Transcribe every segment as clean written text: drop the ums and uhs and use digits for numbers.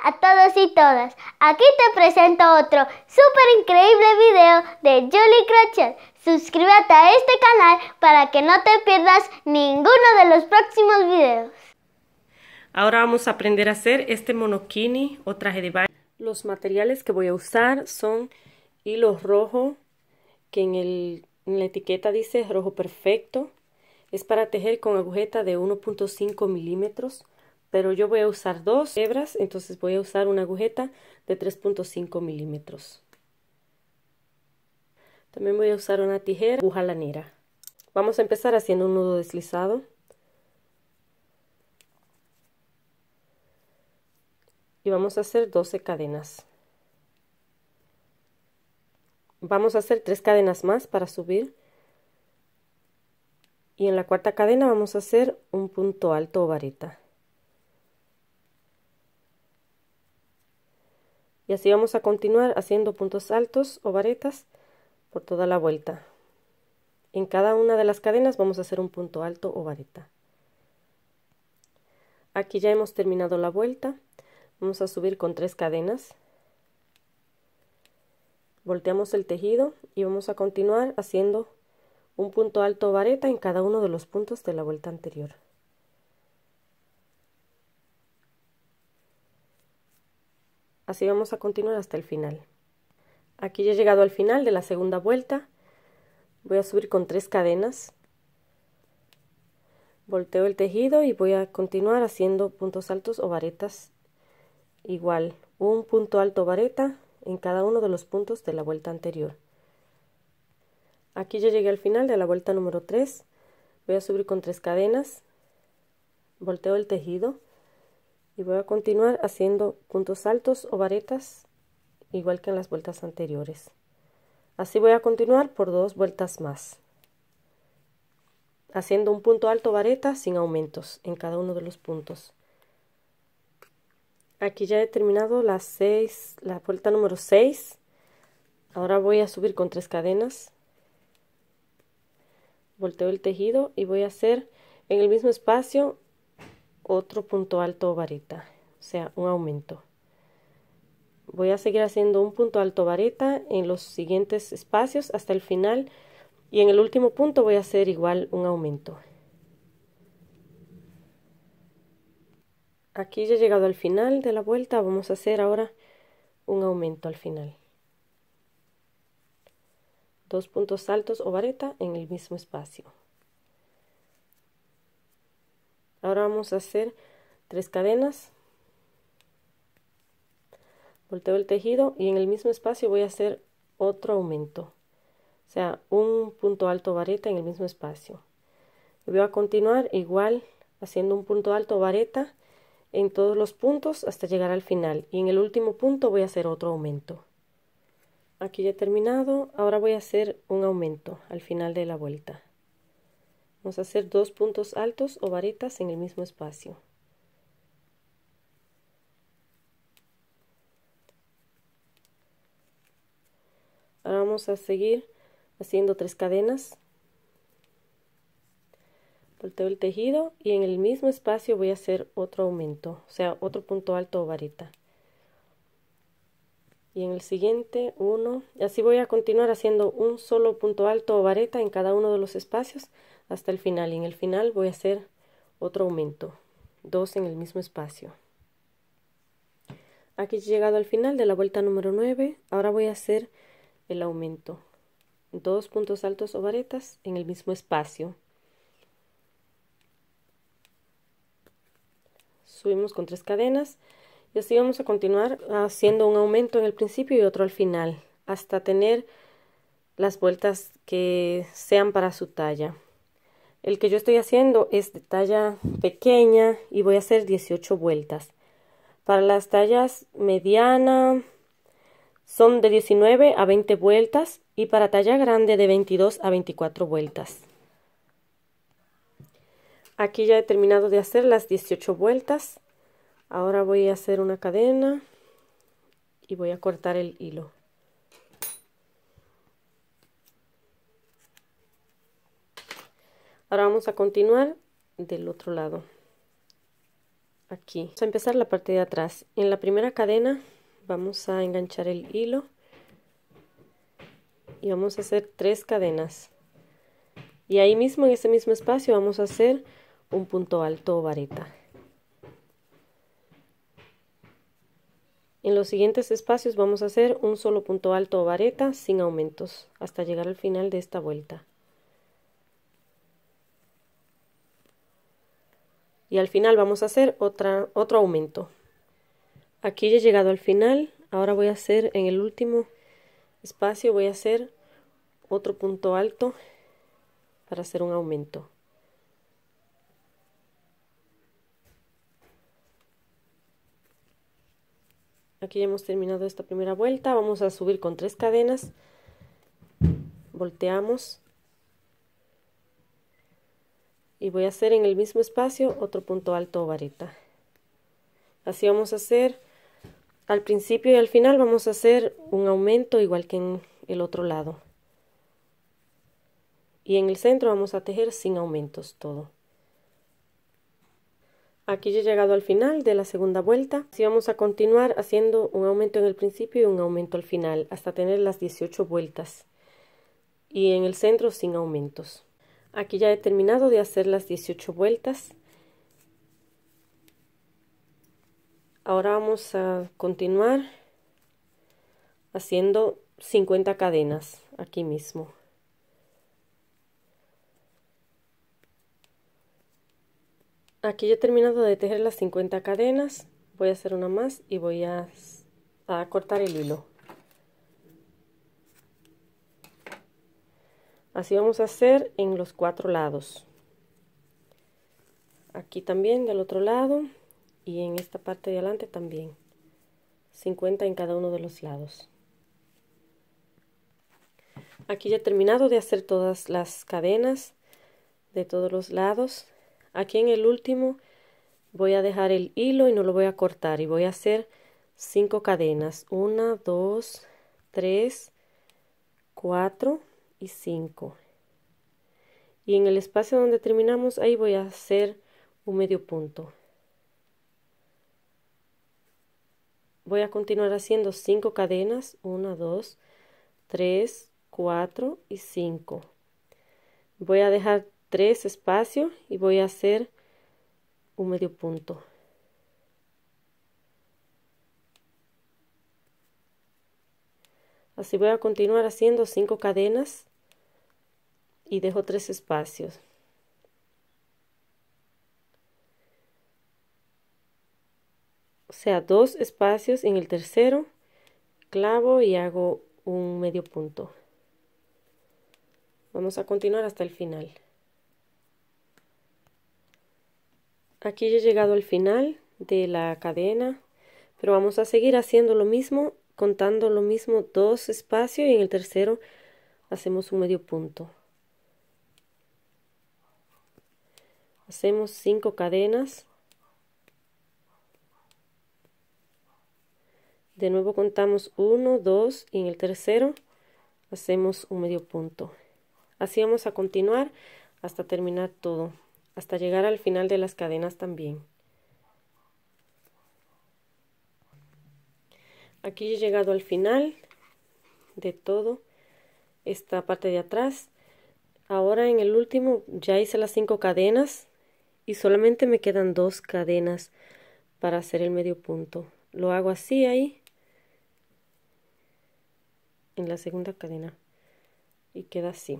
a todos y todas, aquí te presento otro súper increíble video de Julie Crochet. Suscríbete a este canal para que no te pierdas ninguno de los próximos videos. Ahora vamos a aprender a hacer este monokini o traje de baño. Los materiales que voy a usar son hilo rojo, que en la etiqueta dice rojo perfecto. Es para tejer con agujeta de 1.5 milímetros, pero yo voy a usar dos hebras, entonces voy a usar una agujeta de 3.5 milímetros. También voy a usar una tijera, aguja lanera. Vamos a empezar haciendo un nudo deslizado. Y vamos a hacer 12 cadenas. Vamos a hacer 3 cadenas más para subir. Y en la cuarta cadena vamos a hacer un punto alto o vareta. Y así vamos a continuar haciendo puntos altos o varetas por toda la vuelta. En cada una de las cadenas vamos a hacer un punto alto o vareta. Aquí ya hemos terminado la vuelta. Vamos a subir con 3 cadenas. Volteamos el tejido y vamos a continuar haciendo un punto alto o vareta en cada uno de los puntos de la vuelta anterior. Así vamos a continuar hasta el final. Aquí ya he llegado al final de la segunda vuelta. Voy a subir con 3 cadenas. Volteo el tejido y voy a continuar haciendo puntos altos o varetas. Igual, un punto alto o vareta en cada uno de los puntos de la vuelta anterior. Aquí ya llegué al final de la vuelta número 3. Voy a subir con 3 cadenas. Volteo el tejido y voy a continuar haciendo puntos altos o varetas igual que en las vueltas anteriores. Así voy a continuar por 2 vueltas más, haciendo un punto alto o vareta sin aumentos en cada uno de los puntos. Aquí ya he terminado la vuelta número 6. Ahora voy a subir con 3 cadenas. Volteo el tejido y voy a hacer en el mismo espacio otro punto alto o vareta, o sea, un aumento. Voy a seguir haciendo un punto alto o vareta en los siguientes espacios hasta el final, y en el último punto voy a hacer igual un aumento. Aquí ya he llegado al final de la vuelta. Vamos a hacer ahora un aumento al final. 2 puntos altos o vareta en el mismo espacio. Ahora vamos a hacer 3 cadenas. Volteo el tejido y en el mismo espacio voy a hacer otro aumento. O sea, un punto alto o vareta en el mismo espacio. Y voy a continuar igual haciendo un punto alto o vareta en todos los puntos hasta llegar al final. Y en el último punto voy a hacer otro aumento. Aquí ya he terminado. Ahora voy a hacer un aumento al final de la vuelta. Vamos a hacer 2 puntos altos o varetas en el mismo espacio. Ahora vamos a seguir haciendo 3 cadenas. Volteo el tejido y en el mismo espacio voy a hacer otro aumento, o sea, otro punto alto o vareta. Y en el siguiente uno, y así voy a continuar haciendo un solo punto alto o vareta en cada uno de los espacios hasta el final. Y en el final voy a hacer otro aumento, 2 en el mismo espacio. Aquí he llegado al final de la vuelta número 9. Ahora voy a hacer el aumento, 2 puntos altos o varetas en el mismo espacio. Subimos con 3 cadenas y así vamos a continuar haciendo un aumento en el principio y otro al final hasta tener las vueltas que sean para su talla. El que yo estoy haciendo es de talla pequeña y voy a hacer 18 vueltas. Para las tallas mediana son de 19 a 20 vueltas y para talla grande de 22 a 24 vueltas. Aquí ya he terminado de hacer las 18 vueltas. Ahora voy a hacer una cadena y voy a cortar el hilo. Ahora vamos a continuar del otro lado. aquí. Vamos a empezar la parte de atrás. En la primera cadena vamos a enganchar el hilo y vamos a hacer 3 cadenas. Y ahí mismo, en ese mismo espacio, vamos a hacer un punto alto o vareta. En los siguientes espacios vamos a hacer un solo punto alto o vareta sin aumentos hasta llegar al final de esta vuelta. Y al final vamos a hacer otro aumento. Aquí ya he llegado al final. Ahora voy a hacer en el último espacio, voy a hacer otro punto alto para hacer un aumento. Aquí ya hemos terminado esta primera vuelta. Vamos a subir con 3 cadenas, volteamos y voy a hacer en el mismo espacio otro punto alto o vareta. Así vamos a hacer al principio y al final. Vamos a hacer un aumento igual que en el otro lado, y en el centro vamos a tejer sin aumentos todo. Aquí ya he llegado al final de la segunda vuelta. Así vamos a continuar haciendo un aumento en el principio y un aumento al final hasta tener las 18 vueltas, y en el centro sin aumentos. Aquí ya he terminado de hacer las 18 vueltas. Ahora vamos a continuar haciendo 50 cadenas aquí mismo. Aquí ya he terminado de tejer las 50 cadenas. Voy a hacer una más y voy a cortar el hilo. Así vamos a hacer en los 4 lados. Aquí también del otro lado, y en esta parte de adelante también. 50 en cada uno de los lados. Aquí ya he terminado de hacer todas las cadenas de todos los lados. Aquí en el último voy a dejar el hilo y no lo voy a cortar, y voy a hacer 5 cadenas. 1, 2, 3, 4 y 5. Y en el espacio donde terminamos, ahí voy a hacer un medio punto. Voy a continuar haciendo 5 cadenas. 1, 2, 3, 4 y 5. Voy a dejar 3 espacios y voy a hacer un medio punto. Así voy a continuar haciendo 5 cadenas y dejo 3 espacios. O sea, 2 espacios. En el tercero clavo y hago un medio punto. Vamos a continuar hasta el final. Aquí ya he llegado al final de la cadena, pero vamos a seguir haciendo lo mismo, contando lo mismo, 2 espacios, y en el tercero hacemos un medio punto. Hacemos 5 cadenas. De nuevo contamos 1, 2 y en el tercero hacemos un medio punto. Así vamos a continuar hasta terminar todo, hasta llegar al final de las cadenas también. Aquí he llegado al final de todo esta parte de atrás. Ahora en el último ya hice las 5 cadenas y solamente me quedan 2 cadenas para hacer el medio punto. Lo hago así ahí en la segunda cadena y queda así.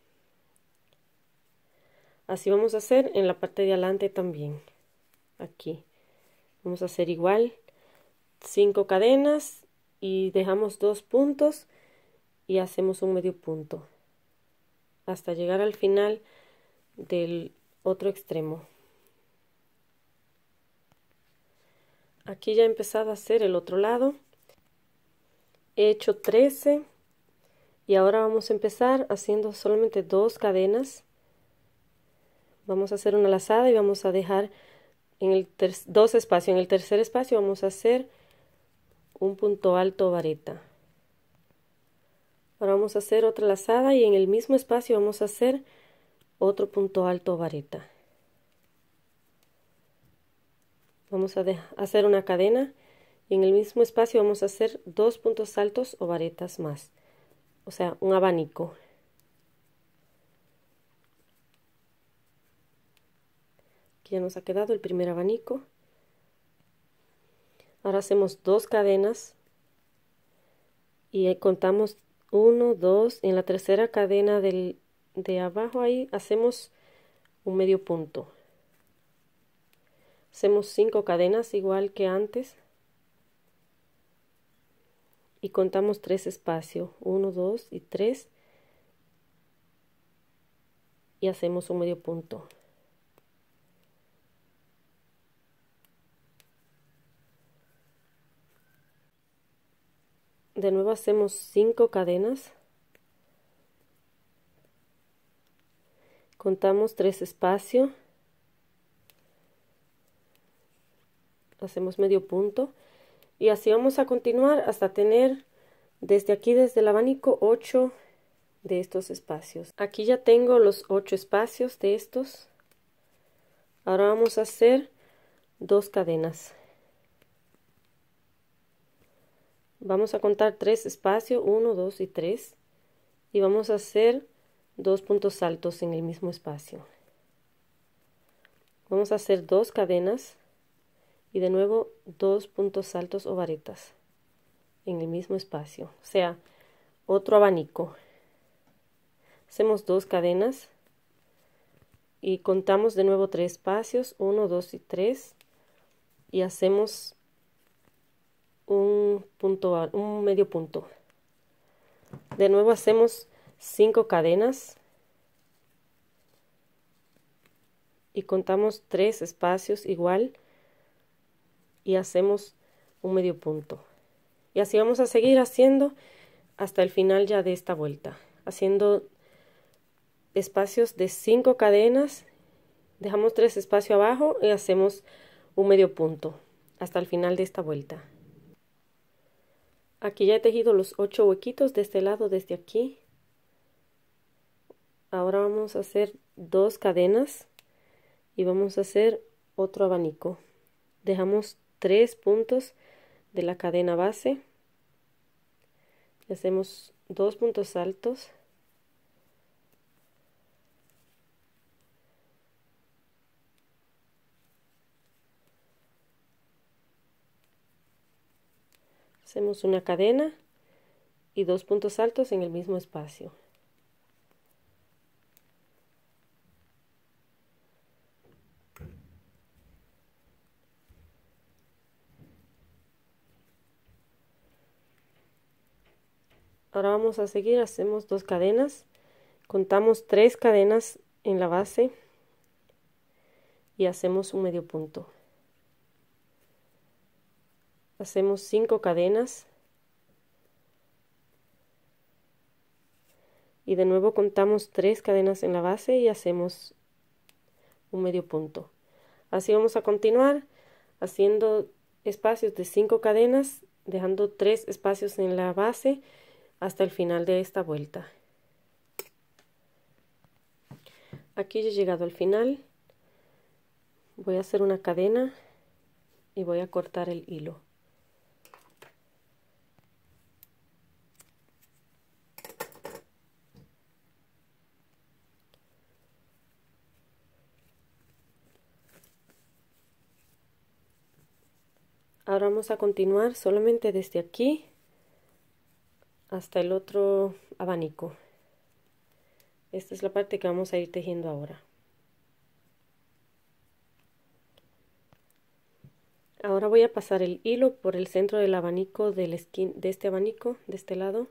Así vamos a hacer en la parte de adelante también. Aquí vamos a hacer igual, 5 cadenas y dejamos 2 puntos y hacemos un medio punto hasta llegar al final del otro extremo. Aquí ya he empezado a hacer el otro lado. He hecho 13 y ahora vamos a empezar haciendo solamente 2 cadenas. Vamos a hacer una lazada y vamos a dejar en el 2 espacios. En el tercer espacio vamos a hacer un punto alto vareta. Ahora vamos a hacer otra lazada y en el mismo espacio vamos a hacer otro punto alto vareta. Vamos a hacer una cadena y en el mismo espacio vamos a hacer 2 puntos altos o varetas más, o sea, un abanico. Aquí ya nos ha quedado el primer abanico. Ahora hacemos 2 cadenas y contamos 1, 2, en la tercera cadena de abajo ahí hacemos un medio punto. Hacemos 5 cadenas igual que antes y contamos 3 espacios, 1, 2 y 3, y hacemos un medio punto. De nuevo hacemos 5 cadenas, contamos 3 espacios, hacemos medio punto y así vamos a continuar hasta tener desde aquí, desde el abanico, 8 de estos espacios. Aquí ya tengo los 8 espacios de estos. Ahora vamos a hacer 2 cadenas. Vamos a contar 3 espacios, 1, 2 y 3, y vamos a hacer 2 puntos altos en el mismo espacio. Vamos a hacer 2 cadenas y de nuevo 2 puntos altos o varetas en el mismo espacio, o sea, otro abanico. Hacemos 2 cadenas y contamos de nuevo 3 espacios, 1, 2 y 3, y hacemos un medio punto. De nuevo hacemos 5 cadenas y contamos 3 espacios igual y hacemos un medio punto. Y así vamos a seguir haciendo hasta el final ya de esta vuelta, haciendo espacios de 5 cadenas, dejamos 3 espacios abajo y hacemos un medio punto hasta el final de esta vuelta. Aquí ya he tejido los 8 huequitos de este lado, desde aquí. Ahora vamos a hacer 2 cadenas y vamos a hacer otro abanico. Dejamos 3 puntos de la cadena base y hacemos 2 puntos altos. Hacemos una cadena y 2 puntos altos en el mismo espacio. Ahora vamos a seguir, hacemos 2 cadenas, contamos 3 cadenas en la base y hacemos un medio punto. Hacemos 5 cadenas y de nuevo contamos 3 cadenas en la base y hacemos un medio punto. Así vamos a continuar haciendo espacios de 5 cadenas, dejando 3 espacios en la base hasta el final de esta vuelta. Aquí ya he llegado al final. Voy a hacer una cadena y voy a cortar el hilo. Ahora vamos a continuar solamente desde aquí hasta el otro abanico. Esta es la parte que vamos a ir tejiendo ahora. Ahora voy a pasar el hilo por el centro del abanico, de este abanico, de este lado.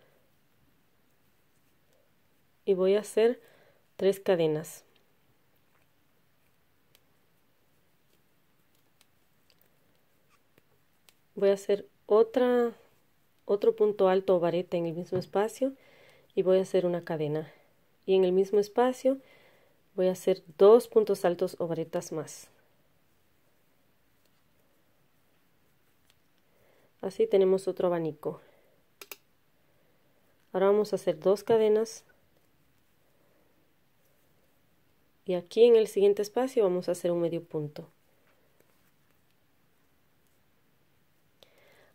Y voy a hacer 3 cadenas. Voy a hacer otro punto alto o vareta en el mismo espacio y voy a hacer una cadena. Y en el mismo espacio voy a hacer 2 puntos altos o varetas más. Así tenemos otro abanico. Ahora vamos a hacer 2 cadenas. Y aquí en el siguiente espacio vamos a hacer un medio punto.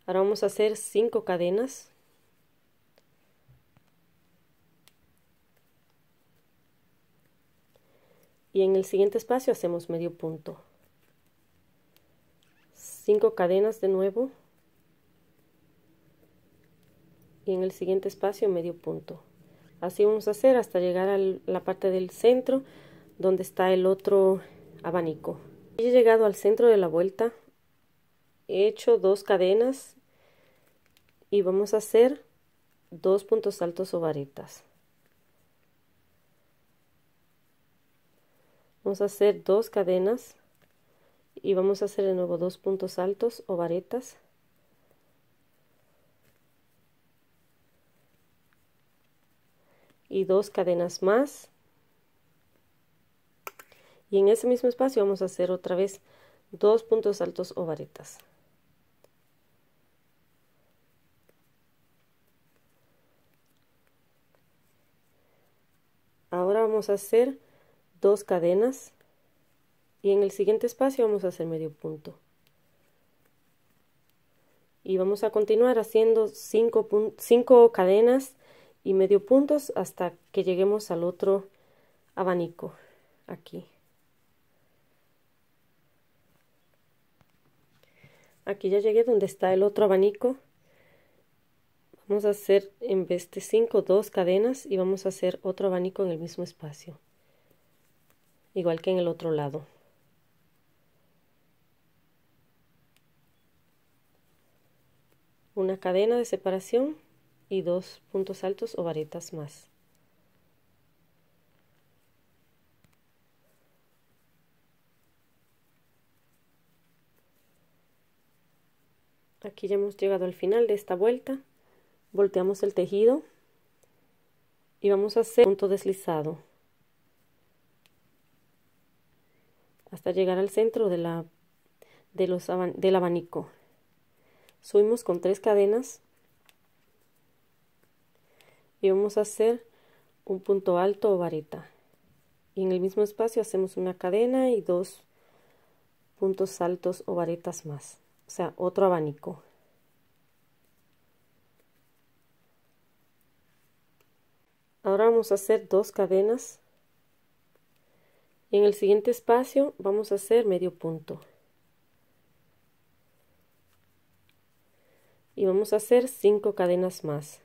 Ahora vamos a hacer 5 cadenas. Y en el siguiente espacio hacemos medio punto. 5 cadenas de nuevo. Y en el siguiente espacio medio punto. Así vamos a hacer hasta llegar a la parte del centro donde está el otro abanico. He llegado al centro de la vuelta. He hecho 2 cadenas y vamos a hacer 2 puntos altos o varetas. Vamos a hacer 2 cadenas y vamos a hacer de nuevo 2 puntos altos o varetas. Y 2 cadenas más. Y en ese mismo espacio vamos a hacer otra vez 2 puntos altos o varetas. Ahora vamos a hacer 2 cadenas y en el siguiente espacio vamos a hacer medio punto. Y vamos a continuar haciendo 5 cadenas y medio puntos hasta que lleguemos al otro abanico aquí. Aquí ya llegué donde está el otro abanico. Vamos a hacer en vez de 5, 2 cadenas y vamos a hacer otro abanico en el mismo espacio. Igual que en el otro lado. Una cadena de separación y 2 puntos altos o varetas más. Aquí ya hemos llegado al final de esta vuelta. Volteamos el tejido y vamos a hacer punto deslizado hasta llegar al centro del abanico. Subimos con 3 cadenas y vamos a hacer un punto alto o vareta. Y en el mismo espacio hacemos una cadena y 2 puntos altos o varetas más. O sea, otro abanico. Ahora vamos a hacer 2 cadenas. Y en el siguiente espacio vamos a hacer medio punto. Y vamos a hacer 5 cadenas más.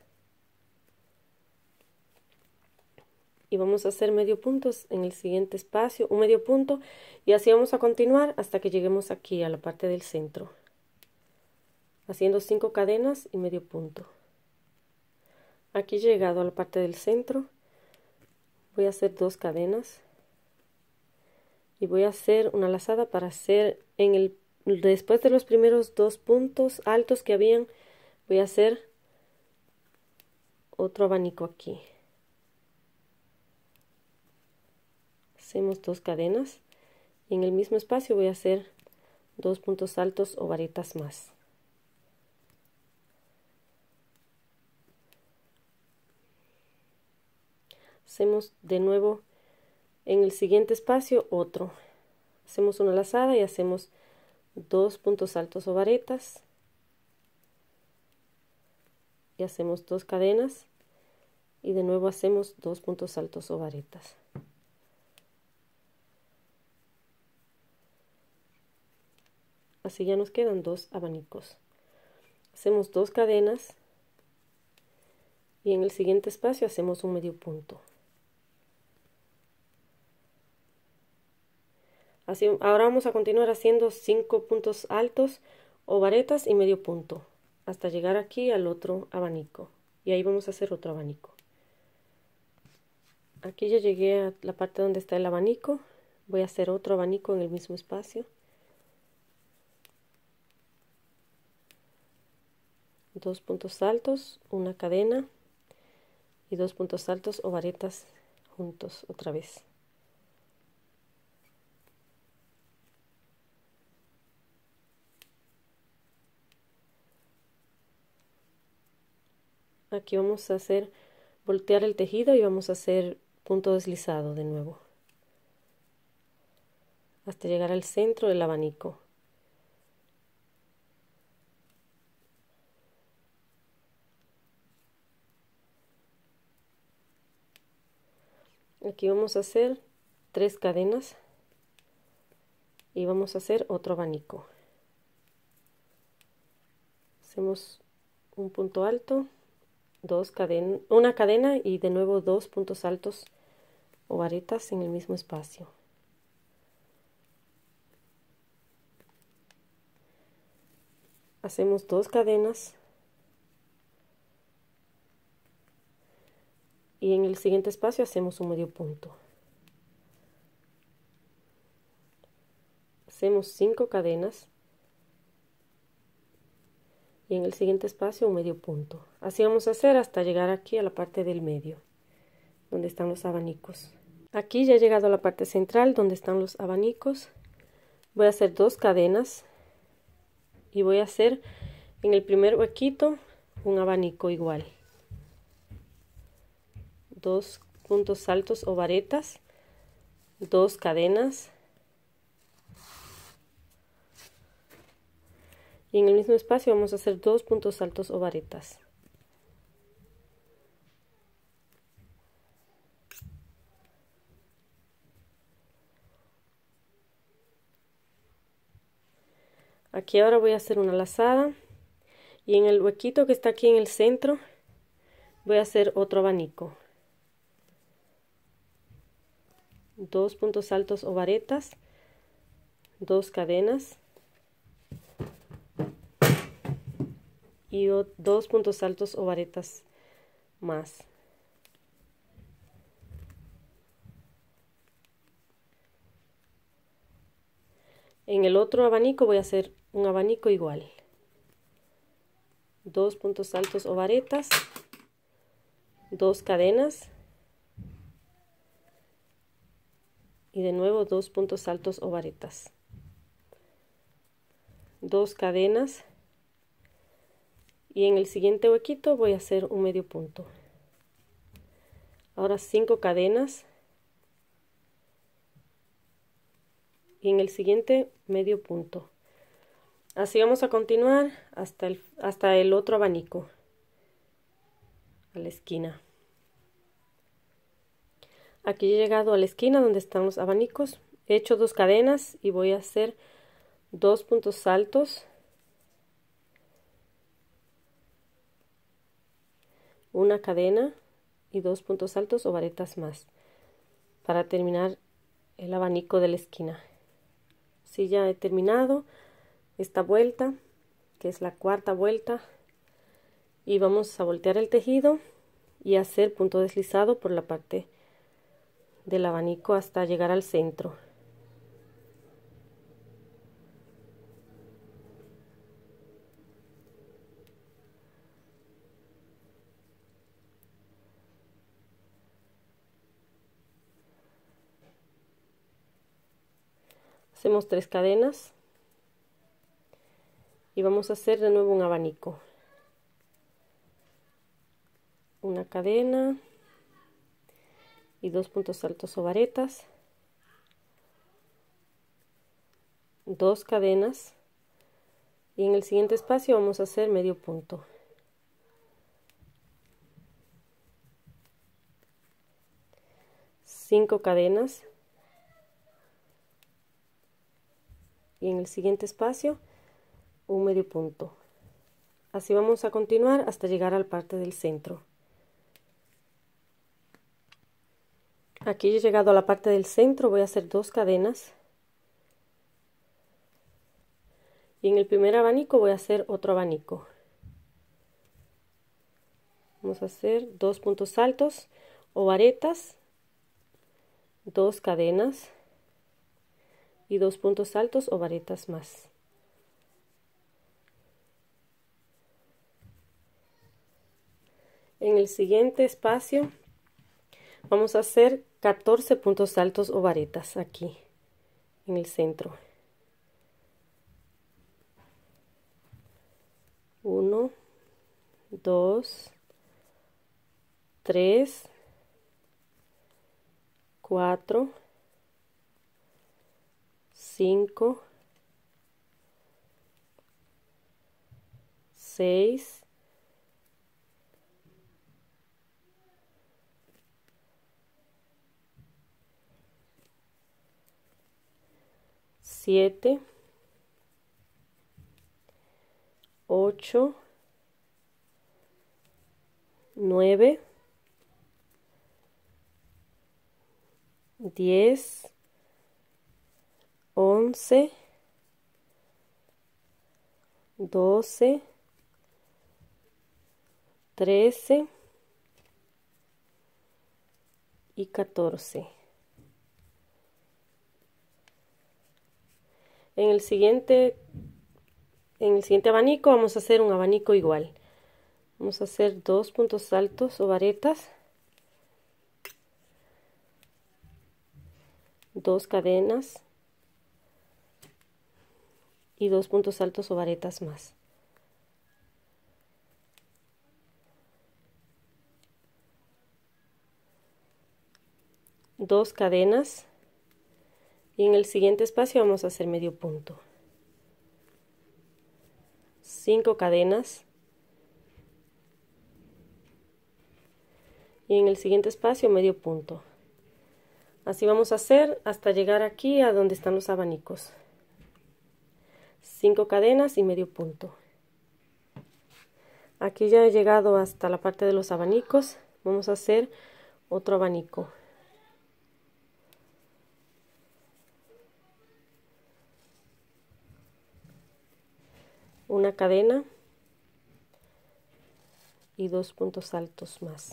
Y vamos a hacer medio punto en el siguiente espacio, un medio punto, y así vamos a continuar hasta que lleguemos aquí a la parte del centro, haciendo 5 cadenas y medio punto. Aquí he llegado a la parte del centro, voy a hacer 2 cadenas y voy a hacer una lazada para hacer después de los primeros 2 puntos altos que habían, voy a hacer otro abanico aquí. Hacemos 2 cadenas y en el mismo espacio voy a hacer 2 puntos altos o varetas más. Hacemos de nuevo en el siguiente espacio otro. Hacemos una lazada y hacemos 2 puntos altos o varetas. Y hacemos 2 cadenas y de nuevo hacemos 2 puntos altos o varetas. Así ya nos quedan 2 abanicos. Hacemos 2 cadenas y en el siguiente espacio hacemos un medio punto. Así, ahora vamos a continuar haciendo 5 puntos altos o varetas y medio punto hasta llegar aquí al otro abanico, y ahí vamos a hacer otro abanico. Aquí ya llegué a la parte donde está el abanico, voy a hacer otro abanico en el mismo espacio. 2 puntos altos, una cadena y 2 puntos altos o varetas juntos otra vez. Aquí vamos a hacer voltear el tejido y vamos a hacer punto deslizado de nuevo hasta llegar al centro del abanico. Aquí vamos a hacer 3 cadenas y vamos a hacer otro abanico. Hacemos un punto alto, una cadena y de nuevo 2 puntos altos o varetas en el mismo espacio. Hacemos 2 cadenas y en el siguiente espacio hacemos un medio punto. Hacemos 5 cadenas y en el siguiente espacio un medio punto. Así vamos a hacer hasta llegar aquí a la parte del medio, donde están los abanicos. Aquí ya he llegado a la parte central donde están los abanicos. Voy a hacer 2 cadenas y voy a hacer en el primer huequito un abanico igual. 2 puntos altos o varetas, 2 cadenas y en el mismo espacio vamos a hacer 2 puntos altos o varetas. Aquí ahora voy a hacer una lazada y en el huequito que está aquí en el centro voy a hacer otro abanico. 2 puntos altos o varetas, 2 cadenas y 2 puntos altos o varetas más. En el otro abanico voy a hacer un abanico igual. 2 puntos altos o varetas, 2 cadenas y de nuevo 2 puntos altos o varetas. 2 cadenas y en el siguiente huequito voy a hacer un medio punto. Ahora 5 cadenas y en el siguiente medio punto. Así vamos a continuar hasta el otro abanico, a la esquina. Aquí he llegado a la esquina donde están los abanicos. He hecho 2 cadenas y voy a hacer 2 puntos altos, una cadena y 2 puntos altos o varetas más para terminar el abanico de la esquina. Así ya he terminado esta vuelta, que es la cuarta vuelta, y vamos a voltear el tejido y hacer punto deslizado por la parte del abanico hasta llegar al centro. Hacemos 3 cadenas y vamos a hacer de nuevo un abanico. Una cadena y 2 puntos altos o varetas, 2 cadenas y en el siguiente espacio vamos a hacer medio punto. Cinco cadenas y en el siguiente espacio un medio punto. Así vamos a continuar hasta llegar a la parte del centro. Aquí he llegado a la parte del centro, voy a hacer 2 cadenas y en el primer abanico voy a hacer otro abanico. Vamos a hacer 2 puntos altos o varetas, 2 cadenas y 2 puntos altos o varetas más. En el siguiente espacio vamos a hacer 14 puntos altos o varetas aquí en el centro. 1, 2, 3, 4, 5, 6, 7, 7, 8, 9, 10, 11, 12, 13 y 14. En el siguiente abanico vamos a hacer un abanico igual. Vamos a hacer 2 puntos altos o varetas, 2 cadenas y 2 puntos altos o varetas más. Dos cadenas y en el siguiente espacio vamos a hacer medio punto. 5 cadenas y en el siguiente espacio medio punto. Así vamos a hacer hasta llegar aquí a donde están los abanicos. 5 cadenas y medio punto. Aquí ya he llegado hasta la parte de los abanicos. Vamos a hacer otro abanico. Una cadena y 2 puntos altos más.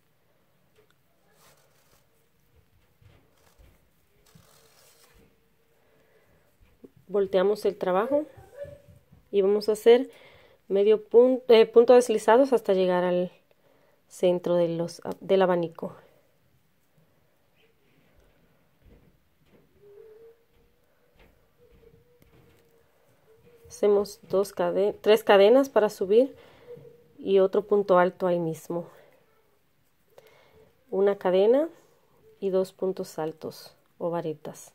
Volteamos el trabajo y vamos a hacer medio punto deslizados hasta llegar al centro del abanico. Hacemos 3 cadenas para subir y otro punto alto ahí mismo. Una cadena y 2 puntos altos o varetas.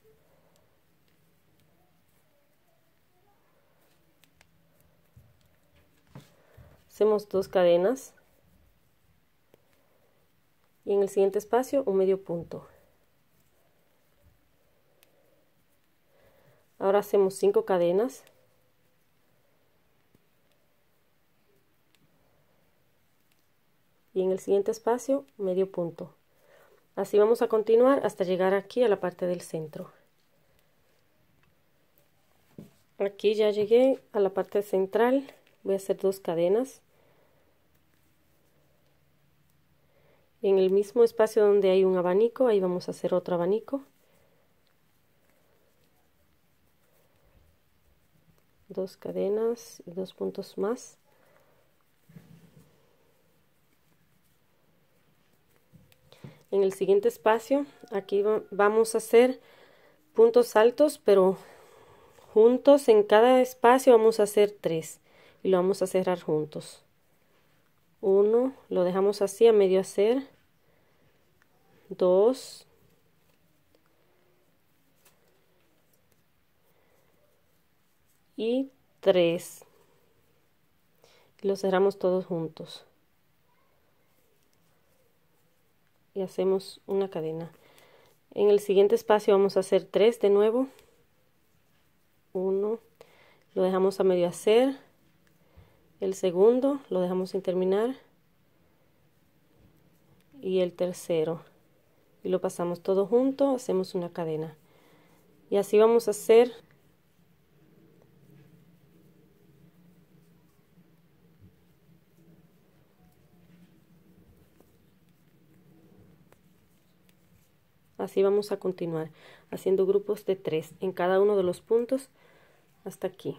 Hacemos 2 cadenas y en el siguiente espacio un medio punto. Ahora hacemos 5 cadenas y en el siguiente espacio medio punto. Así vamos a continuar hasta llegar aquí a la parte del centro. Aquí ya llegué a la parte central. Voy a hacer 2 cadenas. En el mismo espacio donde hay un abanico, ahí vamos a hacer otro abanico. 2 cadenas y 2 puntos más. En el siguiente espacio, aquí vamos a hacer puntos altos, pero juntos. En cada espacio vamos a hacer 3 y lo vamos a cerrar juntos. 1, lo dejamos así a medio hacer. 2, y 3. Lo cerramos todos juntos. Y hacemos una cadena. En el siguiente espacio vamos a hacer 3 de nuevo. 1, lo dejamos a medio hacer. El segundo lo dejamos sin terminar. Y el tercero. Y lo pasamos todo junto, hacemos una cadena. Y así vamos a hacer así vamos a continuar haciendo grupos de 3 en cada uno de los puntos hasta aquí.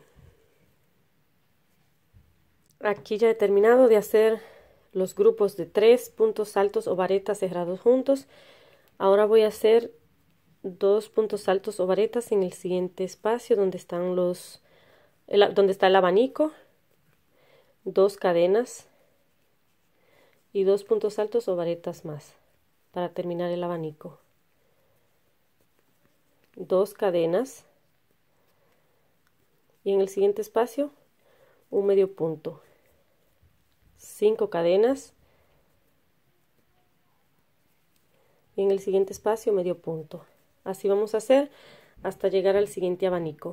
Aquí ya he terminado de hacer los grupos de 3 puntos altos o varetas cerrados juntos. Ahora voy a hacer 2 puntos altos o varetas en el siguiente espacio donde están donde está el abanico, 2 cadenas y 2 puntos altos o varetas más para terminar el abanico. 2 cadenas y en el siguiente espacio un medio punto. 5 cadenas y en el siguiente espacio medio punto. Así vamos a hacer hasta llegar al siguiente abanico.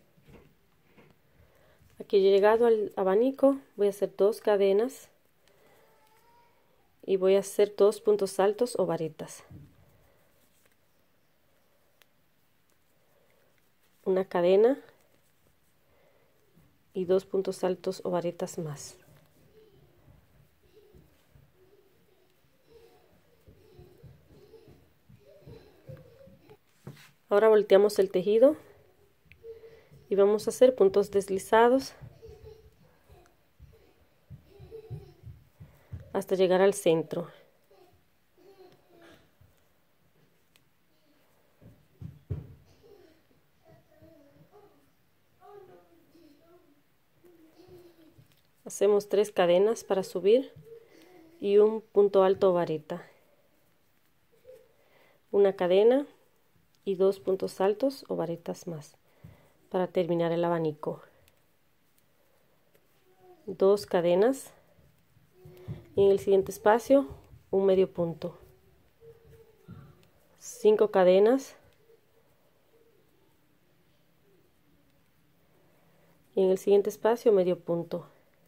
Aquí he llegado al abanico, voy a hacer 2 cadenas y voy a hacer 2 puntos altos o varetas. Una cadena y 2 puntos altos o varetas más. Ahora volteamos el tejido y vamos a hacer puntos deslizados hasta llegar al centro. Hacemos 3 cadenas para subir y un punto alto o vareta. Una cadena y 2 puntos altos o varetas más para terminar el abanico. 2 cadenas y en el siguiente espacio un medio punto. 5 cadenas y en el siguiente espacio medio punto.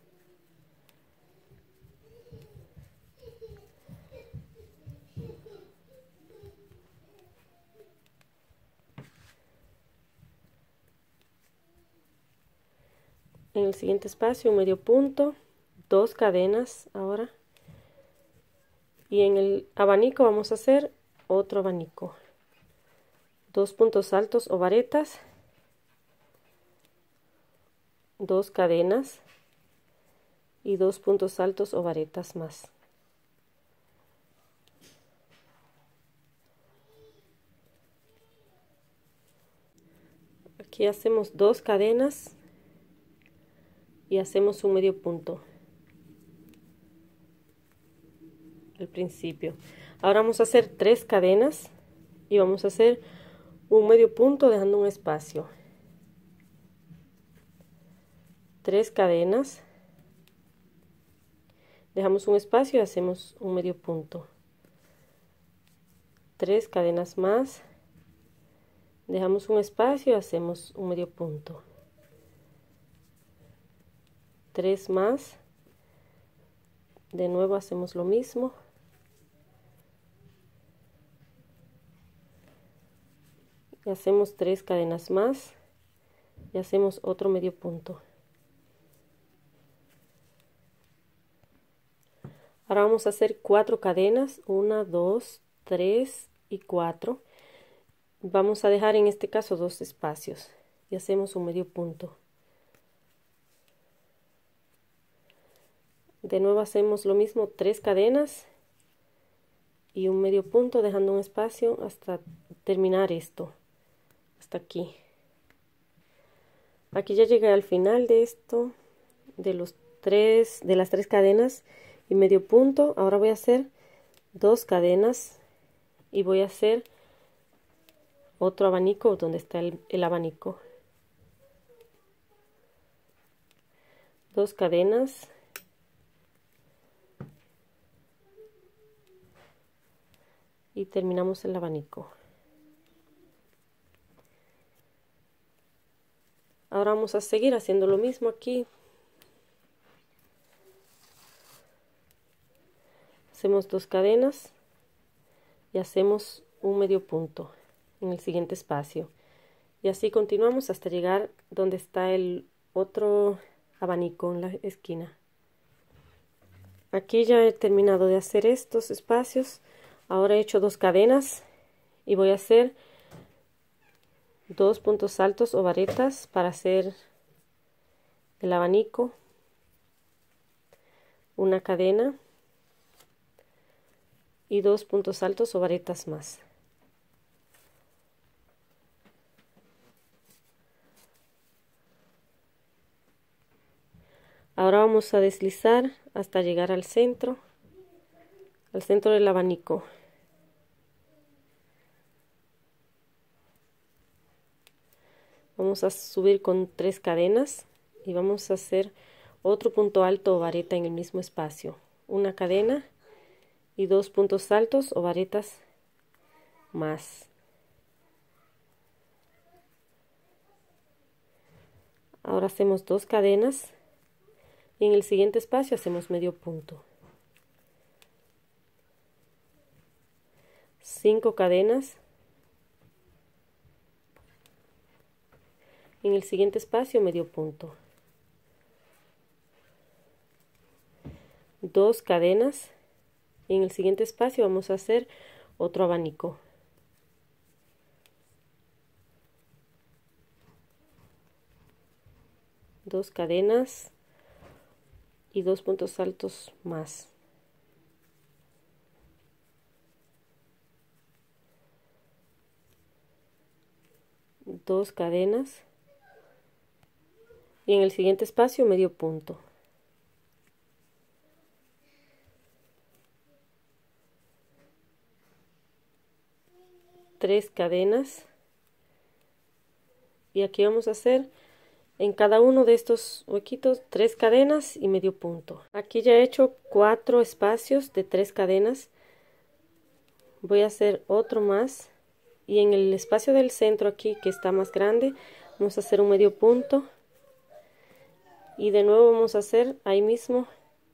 En el siguiente espacio un medio punto, 2 cadenas ahora, y en el abanico vamos a hacer otro abanico, 2 puntos altos o varetas, 2 cadenas y 2 puntos altos o varetas más. Aquí hacemos 2 cadenas y hacemos un medio punto al principio. Ahora vamos a hacer 3 cadenas y vamos a hacer un medio punto dejando un espacio. 3 cadenas, dejamos un espacio y hacemos un medio punto. 3 cadenas más, dejamos un espacio y hacemos un medio punto. 3 más, de nuevo hacemos lo mismo. Y hacemos 3 cadenas más y hacemos otro medio punto. Ahora vamos a hacer 4 cadenas, 1, 2, 3 y 4. Vamos a dejar en este caso 2 espacios y hacemos un medio punto. De nuevo hacemos lo mismo, 3 cadenas y un medio punto dejando un espacio hasta terminar esto, hasta aquí. Aquí ya llegué al final de esto, de las 3 cadenas y medio punto. Ahora voy a hacer 2 cadenas y voy a hacer otro abanico donde está el abanico. 2 cadenas y terminamos el abanico. Ahora vamos a seguir haciendo lo mismo aquí. Hacemos 2 cadenas y hacemos un medio punto en el siguiente espacio. Y así continuamos hasta llegar donde está el otro abanico en la esquina. Aquí ya he terminado de hacer estos espacios. Ahora he hecho 2 cadenas y voy a hacer 2 puntos altos o varetas para hacer el abanico, una cadena y 2 puntos altos o varetas más. Ahora vamos a deslizar hasta llegar al centro del abanico. Vamos a subir con 3 cadenas y vamos a hacer otro punto alto o vareta en el mismo espacio, una cadena y 2 puntos altos o varetas más. Ahora hacemos 2 cadenas y en el siguiente espacio hacemos medio punto. 5 cadenas. En el siguiente espacio medio punto. 2 cadenas. En el siguiente espacio vamos a hacer otro abanico. Dos cadenas y 2 puntos altos más. Dos cadenas y en el siguiente espacio medio punto. Tres cadenas y aquí vamos a hacer en cada uno de estos huequitos 3 cadenas y medio punto. Aquí ya he hecho 4 espacios de 3 cadenas. Voy a hacer otro más y en el espacio del centro aquí, que está más grande, vamos a hacer un medio punto y de nuevo vamos a hacer ahí mismo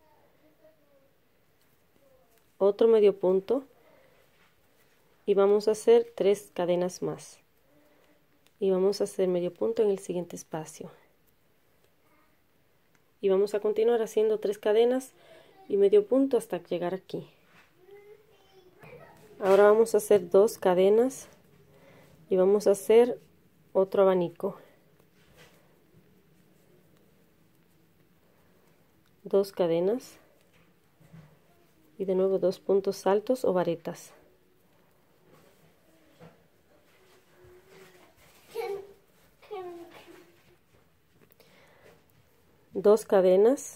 otro medio punto y vamos a hacer 3 cadenas más y vamos a hacer medio punto en el siguiente espacio y vamos a continuar haciendo 3 cadenas y medio punto hasta llegar aquí. Ahora vamos a hacer 2 cadenas y vamos a hacer otro abanico. 2 cadenas y de nuevo 2 puntos altos o varetas. Dos cadenas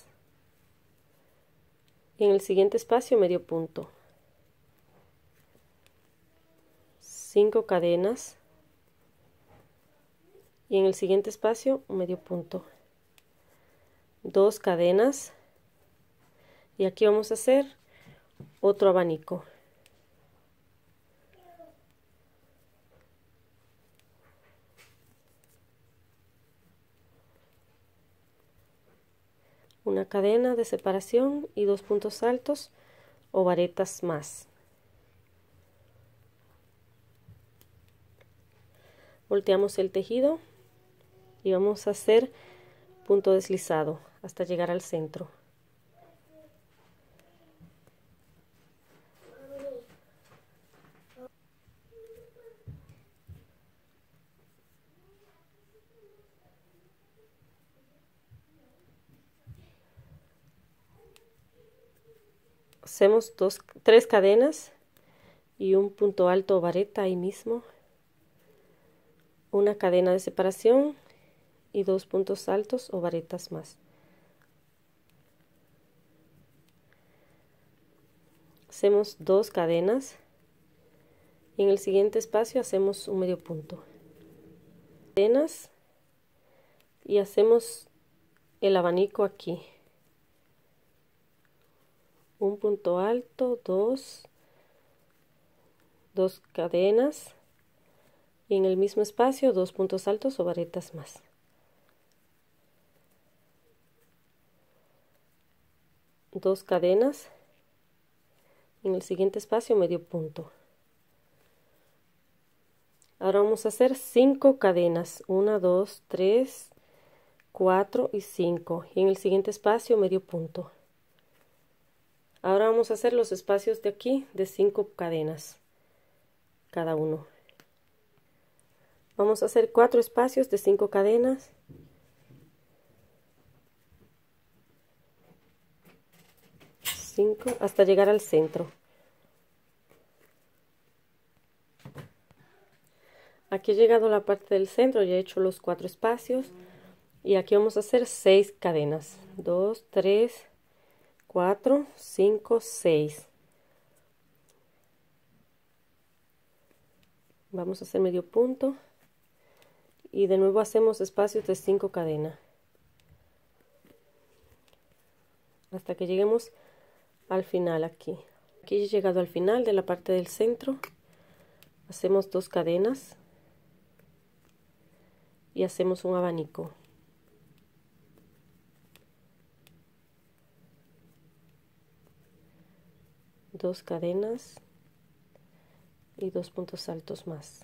y en el siguiente espacio medio punto. 5 cadenas y en el siguiente espacio medio punto. 2 cadenas y aquí vamos a hacer otro abanico. Una cadena de separación y 2 puntos altos o varetas más. Volteamos el tejido y vamos a hacer punto deslizado hasta llegar al centro. Hacemos 3 cadenas y un punto alto o vareta ahí mismo, una cadena de separación y 2 puntos altos o varetas más. Hacemos 2 cadenas y en el siguiente espacio hacemos un medio punto. Cadenas y hacemos el abanico aquí. Un punto alto, 2 cadenas y en el mismo espacio 2 puntos altos o varetas más. Dos cadenas, en el siguiente espacio medio punto. Ahora vamos a hacer 5 cadenas, 1, 2, 3, 4 y 5 y en el siguiente espacio medio punto. Ahora vamos a hacer los espacios de aquí de 5 cadenas cada uno. Vamos a hacer 4 espacios de 5 cadenas. Hasta llegar al centro. Aquí he llegado a la parte del centro, ya he hecho los 4 espacios y aquí vamos a hacer 6 cadenas. 2, 3, 4, 5, 6. Vamos a hacer medio punto y de nuevo hacemos espacios de 5 cadenas hasta que lleguemos al final aquí. Aquí he llegado al final de la parte del centro. Hacemos 2 cadenas y hacemos un abanico. 2 cadenas y 2 puntos altos más.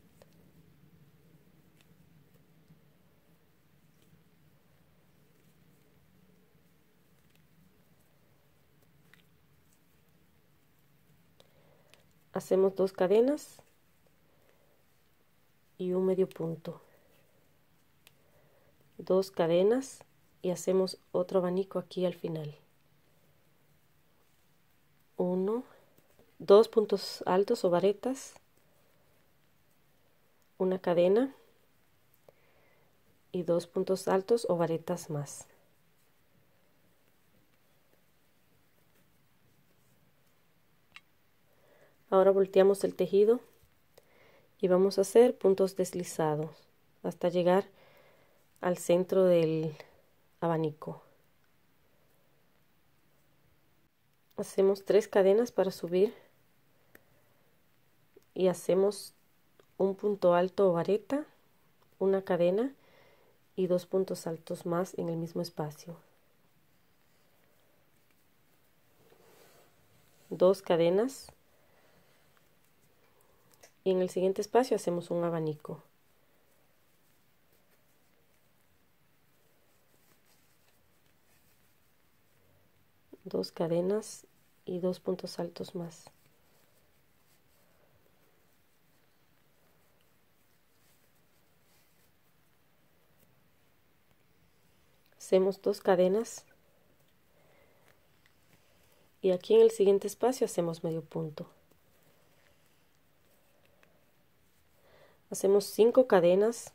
Hacemos 2 cadenas y un medio punto, 2 cadenas y hacemos otro abanico aquí al final. 1, 2 puntos altos o varetas, una cadena y 2 puntos altos o varetas más. Ahora volteamos el tejido y vamos a hacer puntos deslizados hasta llegar al centro del abanico. Hacemos 3 cadenas para subir y hacemos un punto alto o vareta, una cadena y 2 puntos altos más en el mismo espacio. 2 cadenas y en el siguiente espacio hacemos un abanico. Dos cadenas y 2 puntos altos más. Hacemos 2 cadenas y aquí en el siguiente espacio hacemos medio punto. Hacemos 5 cadenas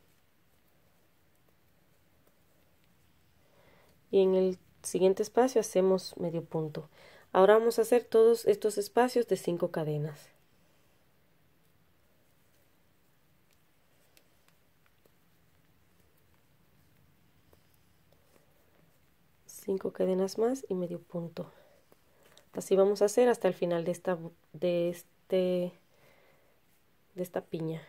y en el siguiente espacio hacemos medio punto. Ahora vamos a hacer todos estos espacios de 5 cadenas. Cinco cadenas más y medio punto. Así vamos a hacer hasta el final de esta piña.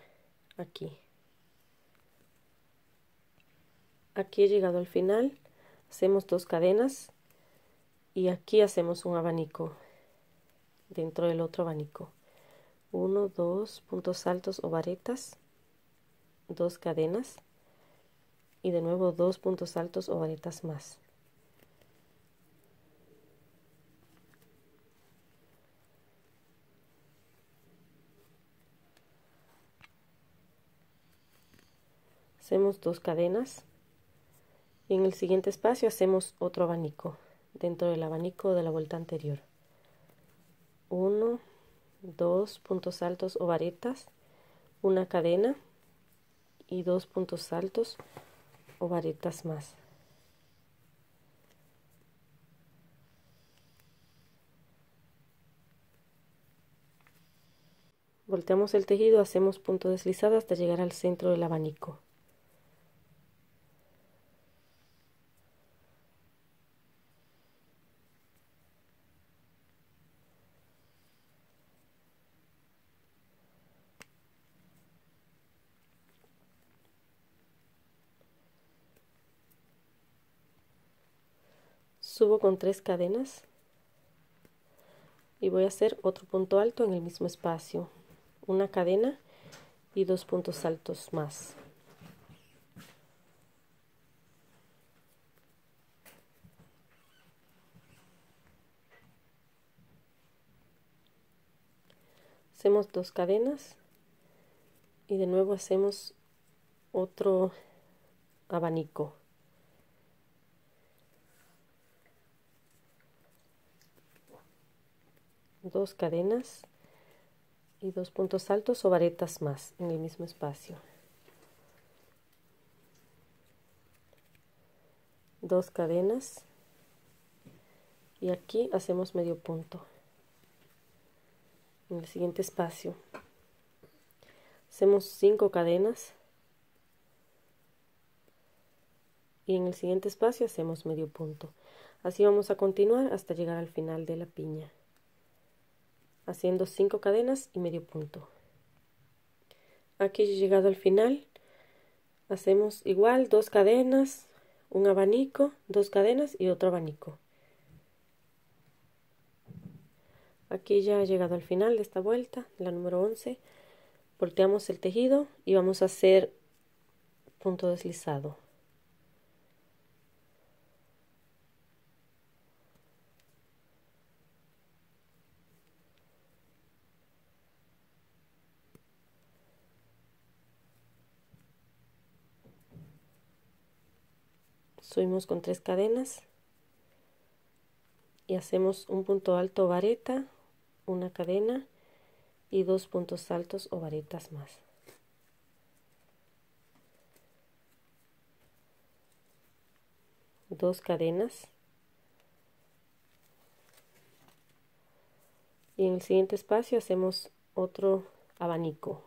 Aquí he llegado al final. Hacemos 2 cadenas y aquí hacemos un abanico dentro del otro abanico. 1, 2 puntos altos o varetas, 2 cadenas y de nuevo 2 puntos altos o varetas más. Hacemos 2 cadenas y en el siguiente espacio hacemos otro abanico dentro del abanico de la vuelta anterior. 1, 2 puntos altos o varetas, una cadena y 2 puntos altos o varetas más. Volteamos el tejido, hacemos punto deslizado hasta llegar al centro del abanico. Subo con 3 cadenas y voy a hacer otro punto alto en el mismo espacio, una cadena y 2 puntos altos más. Hacemos 2 cadenas y de nuevo hacemos otro abanico. Dos cadenas y 2 puntos altos o varetas más en el mismo espacio. 2 cadenas y aquí hacemos medio punto. En el siguiente espacio hacemos 5 cadenas y en el siguiente espacio hacemos medio punto. Así vamos a continuar hasta llegar al final de la piña, haciendo 5 cadenas y medio punto. Aquí he llegado al final. Hacemos igual 2 cadenas, un abanico, 2 cadenas y otro abanico. Aquí ya he llegado al final de esta vuelta, la número 11. Volteamos el tejido y vamos a hacer punto deslizado. Subimos con 3 cadenas y hacemos un punto alto o vareta, una cadena y 2 puntos altos o varetas más. Dos cadenas y en el siguiente espacio hacemos otro abanico.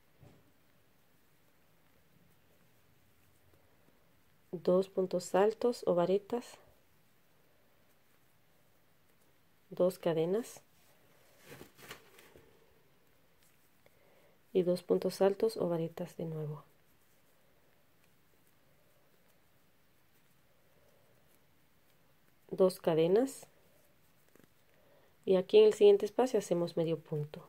Dos puntos altos o varetas, dos cadenas y 2 puntos altos o varetas de nuevo. Dos cadenas y aquí en el siguiente espacio hacemos medio punto.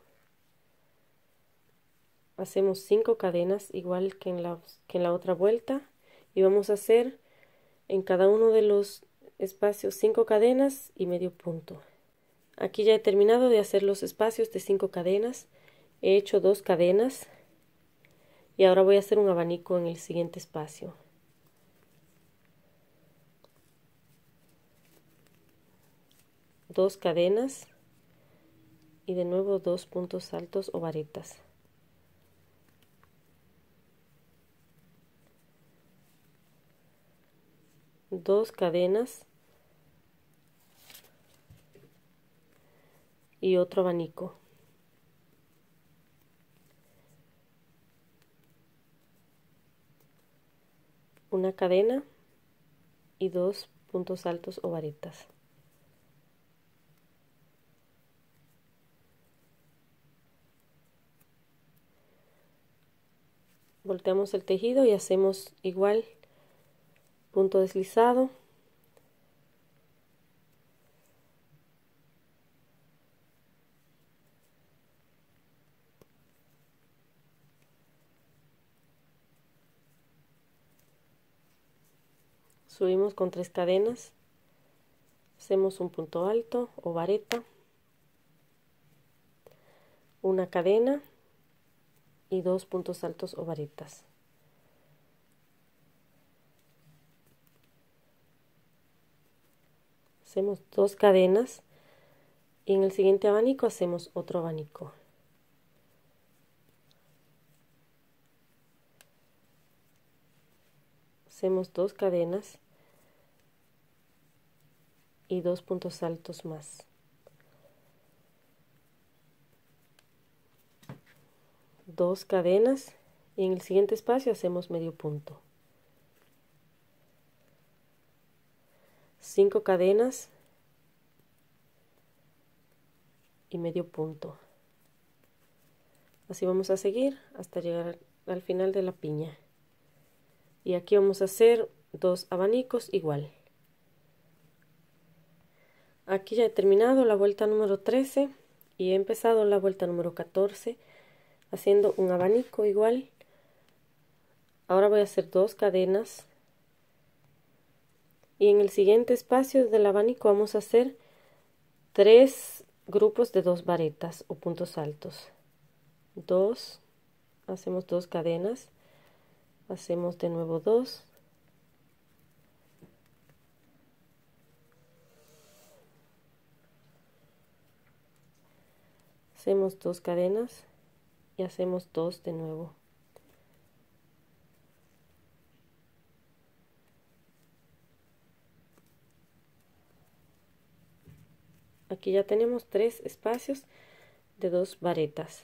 Hacemos 5 cadenas igual que en la otra vuelta y vamos a hacer en cada uno de los espacios 5 cadenas y medio punto. Aquí ya he terminado de hacer los espacios de 5 cadenas. He hecho 2 cadenas y ahora voy a hacer un abanico en el siguiente espacio. Dos cadenas y de nuevo 2 puntos altos o varetas. Dos cadenas y otro abanico. Una cadena y 2 puntos altos o varetas. Volteamos el tejido y hacemos igual punto deslizado, subimos con 3 cadenas, hacemos un punto alto o vareta, una cadena y 2 puntos altos o varetas. Hacemos 2 cadenas y en el siguiente abanico hacemos otro abanico. Hacemos 2 cadenas y 2 puntos altos más. Dos cadenas y en el siguiente espacio hacemos medio punto. 5 cadenas y medio punto. Así vamos a seguir hasta llegar al final de la piña. Y aquí vamos a hacer 2 abanicos igual. Aquí ya he terminado la vuelta número 13 y he empezado la vuelta número 14 haciendo un abanico igual. Ahora voy a hacer 2 cadenas y en el siguiente espacio del abanico vamos a hacer 3 grupos de 2 varetas o puntos altos. 2, hacemos 2 cadenas, hacemos de nuevo 2, hacemos 2 cadenas y hacemos 2 de nuevo. Aquí ya tenemos 3 espacios de 2 varetas.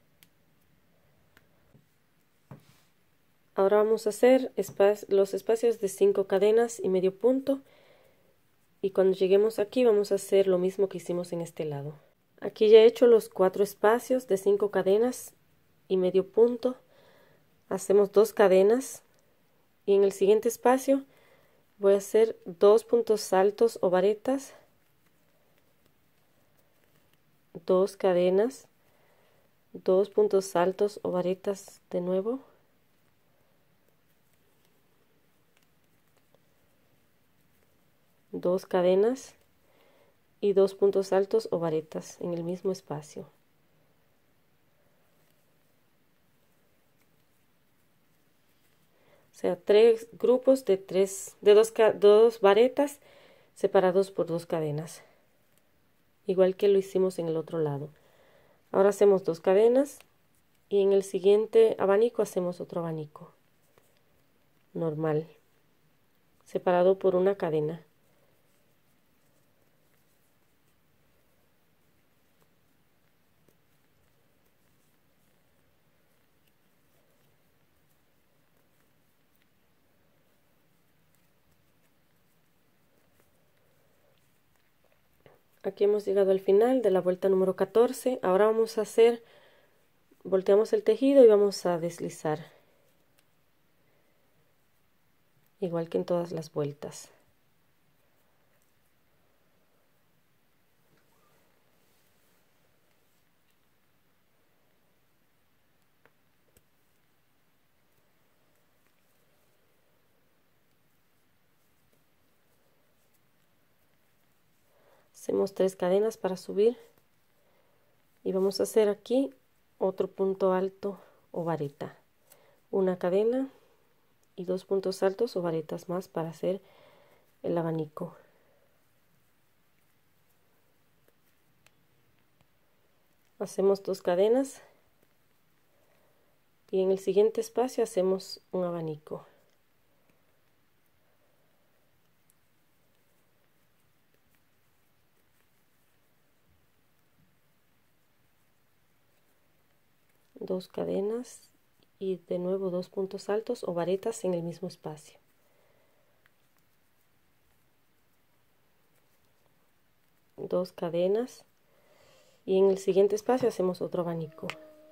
Ahora vamos a hacer los espacios de 5 cadenas y medio punto. Y cuando lleguemos aquí vamos a hacer lo mismo que hicimos en este lado. Aquí ya he hecho los 4 espacios de 5 cadenas y medio punto. Hacemos 2 cadenas. Y en el siguiente espacio voy a hacer 2 puntos altos o varetas. 2 cadenas, 2 puntos altos o varetas de nuevo, dos cadenas y 2 puntos altos o varetas en el mismo espacio. O sea, 3 grupos de 2 varetas separados por 2 cadenas, igual que lo hicimos en el otro lado. Ahora hacemos 2 cadenas y en el siguiente abanico hacemos otro abanico normal, separado por una cadena. Aquí hemos llegado al final de la vuelta número 14. Ahora vamos a hacer, volteamos el tejido y vamos a deslizar, igual que en todas las vueltas. Hacemos 3 cadenas para subir y vamos a hacer aquí otro punto alto o vareta, una cadena y 2 puntos altos o varetas más para hacer el abanico. Hacemos 2 cadenas y en el siguiente espacio hacemos un abanico. Dos cadenas y de nuevo 2 puntos altos o varetas en el mismo espacio. Dos cadenas y en el siguiente espacio hacemos otro abanico.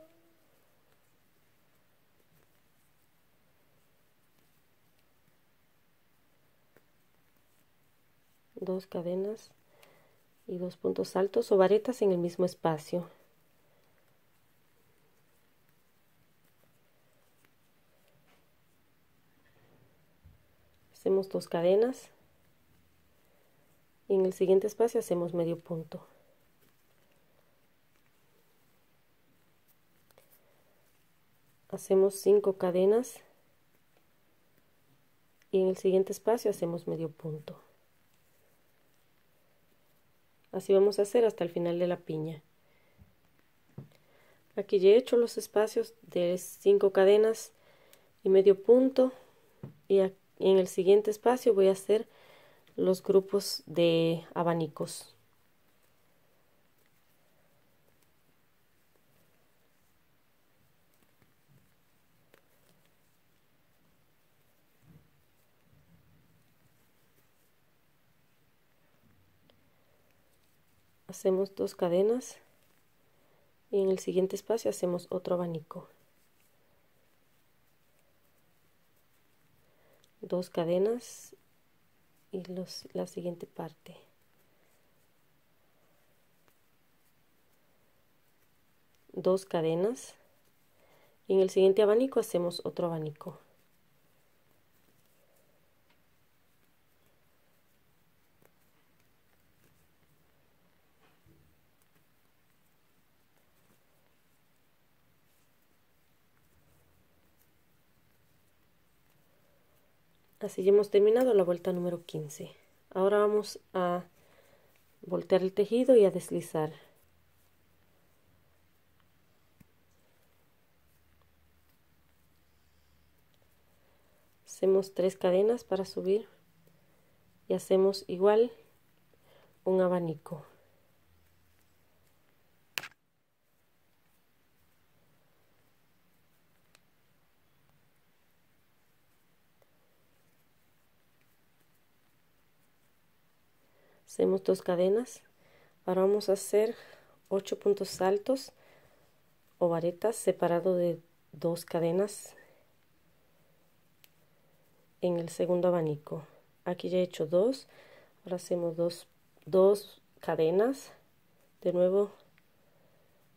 Dos cadenas y 2 puntos altos o varetas en el mismo espacio. Hacemos 2 cadenas y en el siguiente espacio hacemos medio punto. Hacemos 5 cadenas y en el siguiente espacio hacemos medio punto. Así vamos a hacer hasta el final de la piña. Aquí ya he hecho los espacios de 5 cadenas y medio punto y en el siguiente espacio voy a hacer los grupos de abanicos. Hacemos 2 cadenas y en el siguiente espacio hacemos otro abanico. 2 cadenas y la siguiente parte. Dos cadenas y en el siguiente abanico hacemos otro abanico. Así ya hemos terminado la vuelta número 15. Ahora vamos a voltear el tejido y a deslizar. Hacemos 3 cadenas para subir y hacemos igual un abanico. Hacemos 2 cadenas. Ahora vamos a hacer 8 puntos altos o varetas separado de 2 cadenas en el segundo abanico. Aquí ya he hecho 2. Ahora hacemos dos cadenas, de nuevo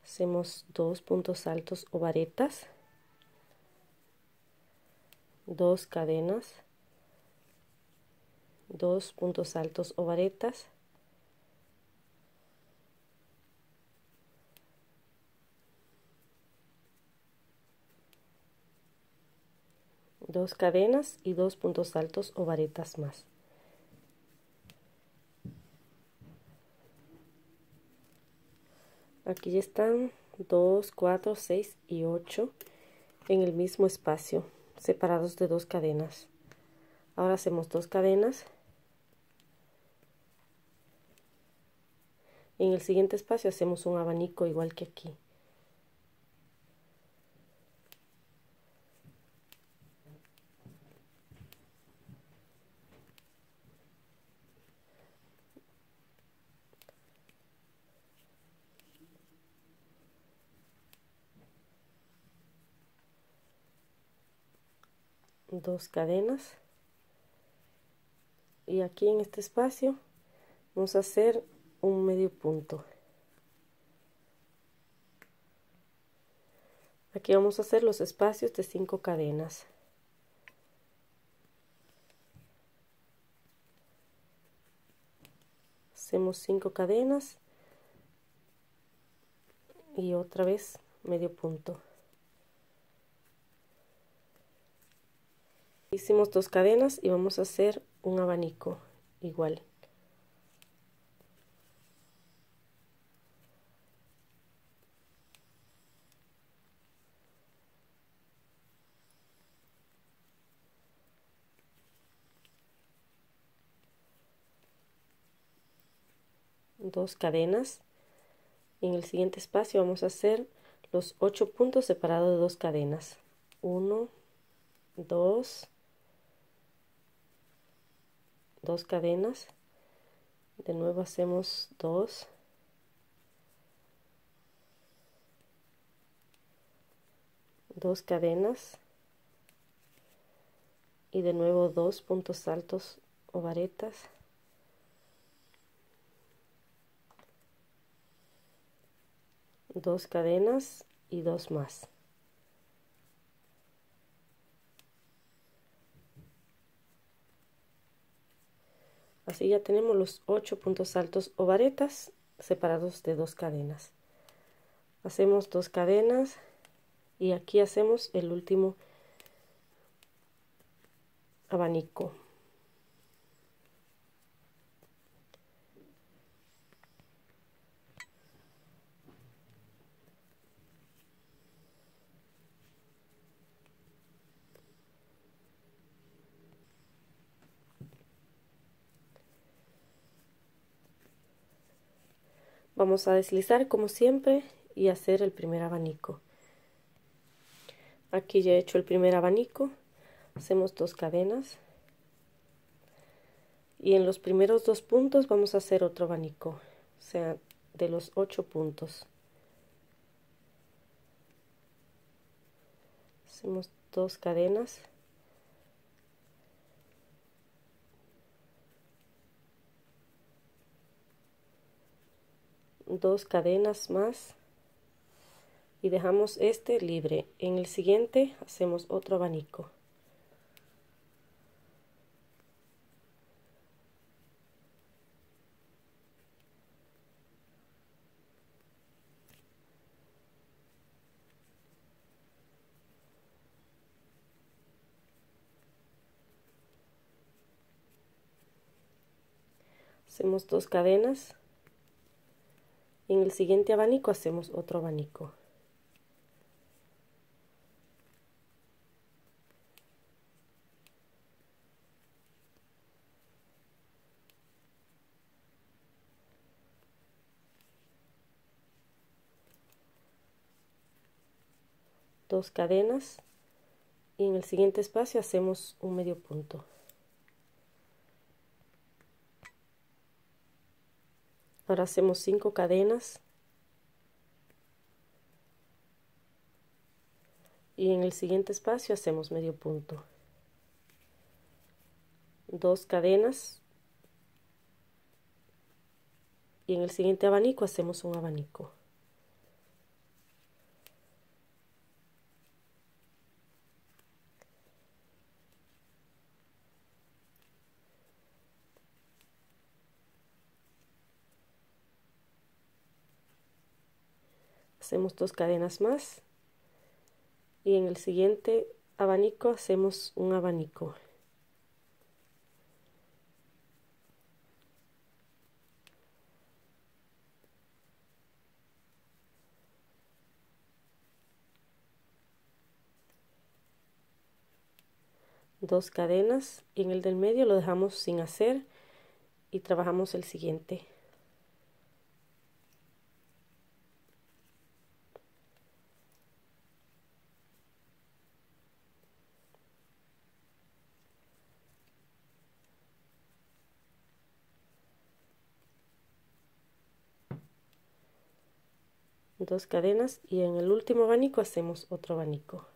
hacemos 2 puntos altos o varetas, 2 cadenas, 2 puntos altos o varetas, 2 cadenas y 2 puntos altos o varetas más. Aquí ya están 2, 4, 6 y 8 en el mismo espacio, separados de 2 cadenas. Ahora hacemos 2 cadenas. En el siguiente espacio hacemos un abanico igual que aquí. Dos cadenas. Y aquí en este espacio vamos a hacer un medio punto. Aquí vamos a hacer los espacios de 5 cadenas. Hacemos 5 cadenas y otra vez medio punto. Hicimos 2 cadenas y vamos a hacer un abanico igual. Dos cadenas. En el siguiente espacio vamos a hacer los 8 puntos separados de 2 cadenas. 1, 2, 2 cadenas. De nuevo hacemos 2, 2 cadenas y de nuevo 2 puntos altos o varetas. Dos cadenas y 2 más. Así ya tenemos los 8 puntos altos o varetas separados de 2 cadenas. Hacemos 2 cadenas y aquí hacemos el último abanico. Vamos a deslizar como siempre y hacer el primer abanico. Aquí ya he hecho el primer abanico. Hacemos 2 cadenas. Y en los primeros 2 puntos vamos a hacer otro abanico. O sea, de los 8 puntos. Hacemos 2 cadenas. Dos cadenas más y dejamos este libre. En el siguiente hacemos otro abanico. Hacemos 2 cadenas. En el siguiente abanico hacemos otro abanico. Dos cadenas y en el siguiente espacio hacemos un medio punto. Ahora hacemos 5 cadenas y en el siguiente espacio hacemos medio punto. 2 cadenas y en el siguiente abanico hacemos un abanico. hacemos 2 cadenas más y en el siguiente abanico hacemos un abanico. Dos cadenas y en el del medio lo dejamos sin hacer y trabajamos el siguiente. Dos cadenas y en el último abanico hacemos otro abanico.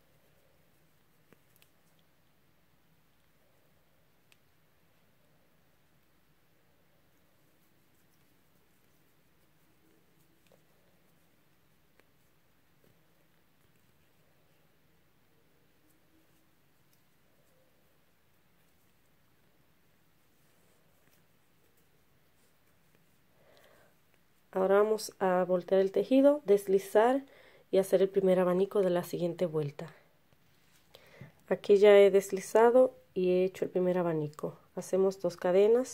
Ahora vamos a voltear el tejido, deslizar y hacer el primer abanico de la siguiente vuelta. Aquí ya he deslizado y he hecho el primer abanico. Hacemos 2 cadenas.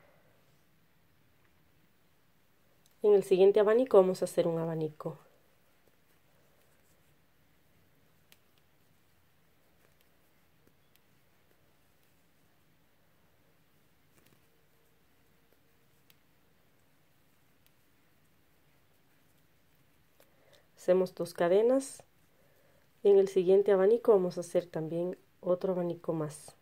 En el siguiente abanico vamos a hacer un abanico. Hacemos 2 cadenas. En el siguiente abanico vamos a hacer también otro abanico más.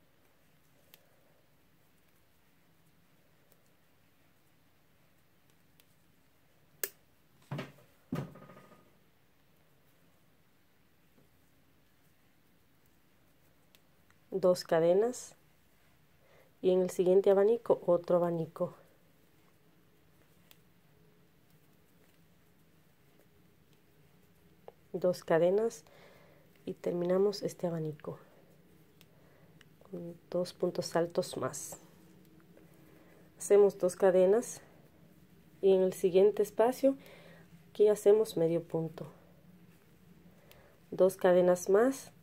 Dos cadenas y en el siguiente abanico otro abanico. Dos cadenas y terminamos este abanico con 2 puntos altos más. Hacemos 2 cadenas y en el siguiente espacio aquí hacemos medio punto. 2 cadenas más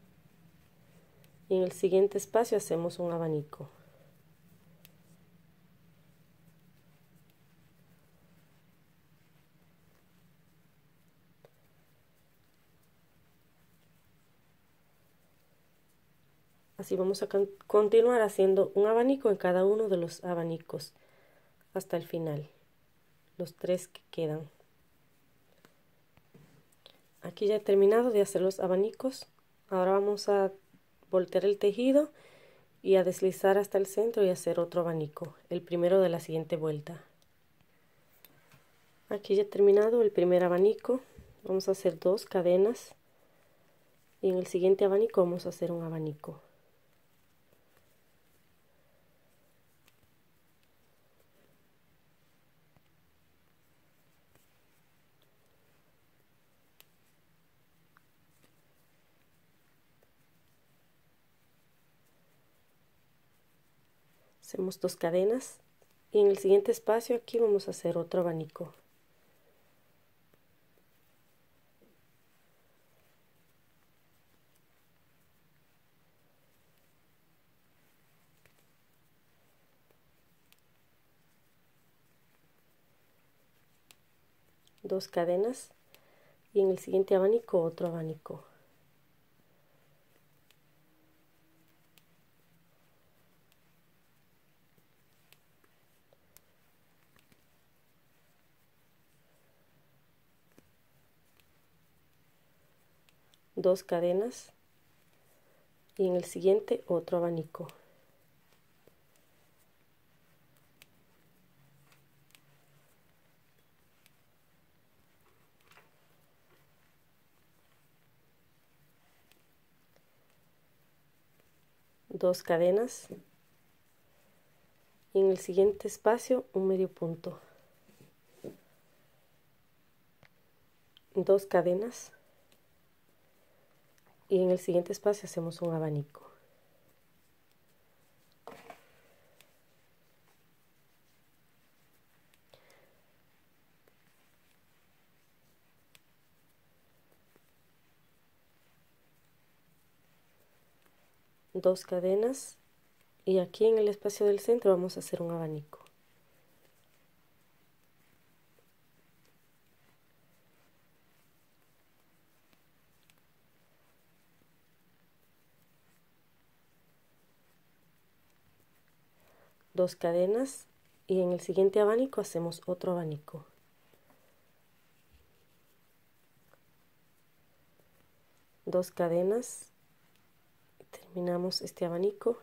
y en el siguiente espacio hacemos un abanico. Así vamos a continuar haciendo un abanico en cada uno de los abanicos hasta el final, los 3 que quedan. Aquí ya he terminado de hacer los abanicos. Ahora vamos a voltear el tejido y a deslizar hasta el centro y hacer otro abanico, el primero de la siguiente vuelta. Aquí ya he terminado el primer abanico. Vamos a hacer 2 cadenas y en el siguiente abanico vamos a hacer un abanico. Hacemos 2 cadenas y en el siguiente espacio aquí vamos a hacer otro abanico. Dos cadenas y en el siguiente abanico otro abanico. Dos cadenas y en el siguiente otro abanico. Dos cadenas y en el siguiente espacio un medio punto. Dos cadenas y en el siguiente espacio hacemos un abanico. 2 cadenas y aquí en el espacio del centro vamos a hacer un abanico. Dos cadenas y en el siguiente abanico hacemos otro abanico. Dos cadenas, terminamos este abanico.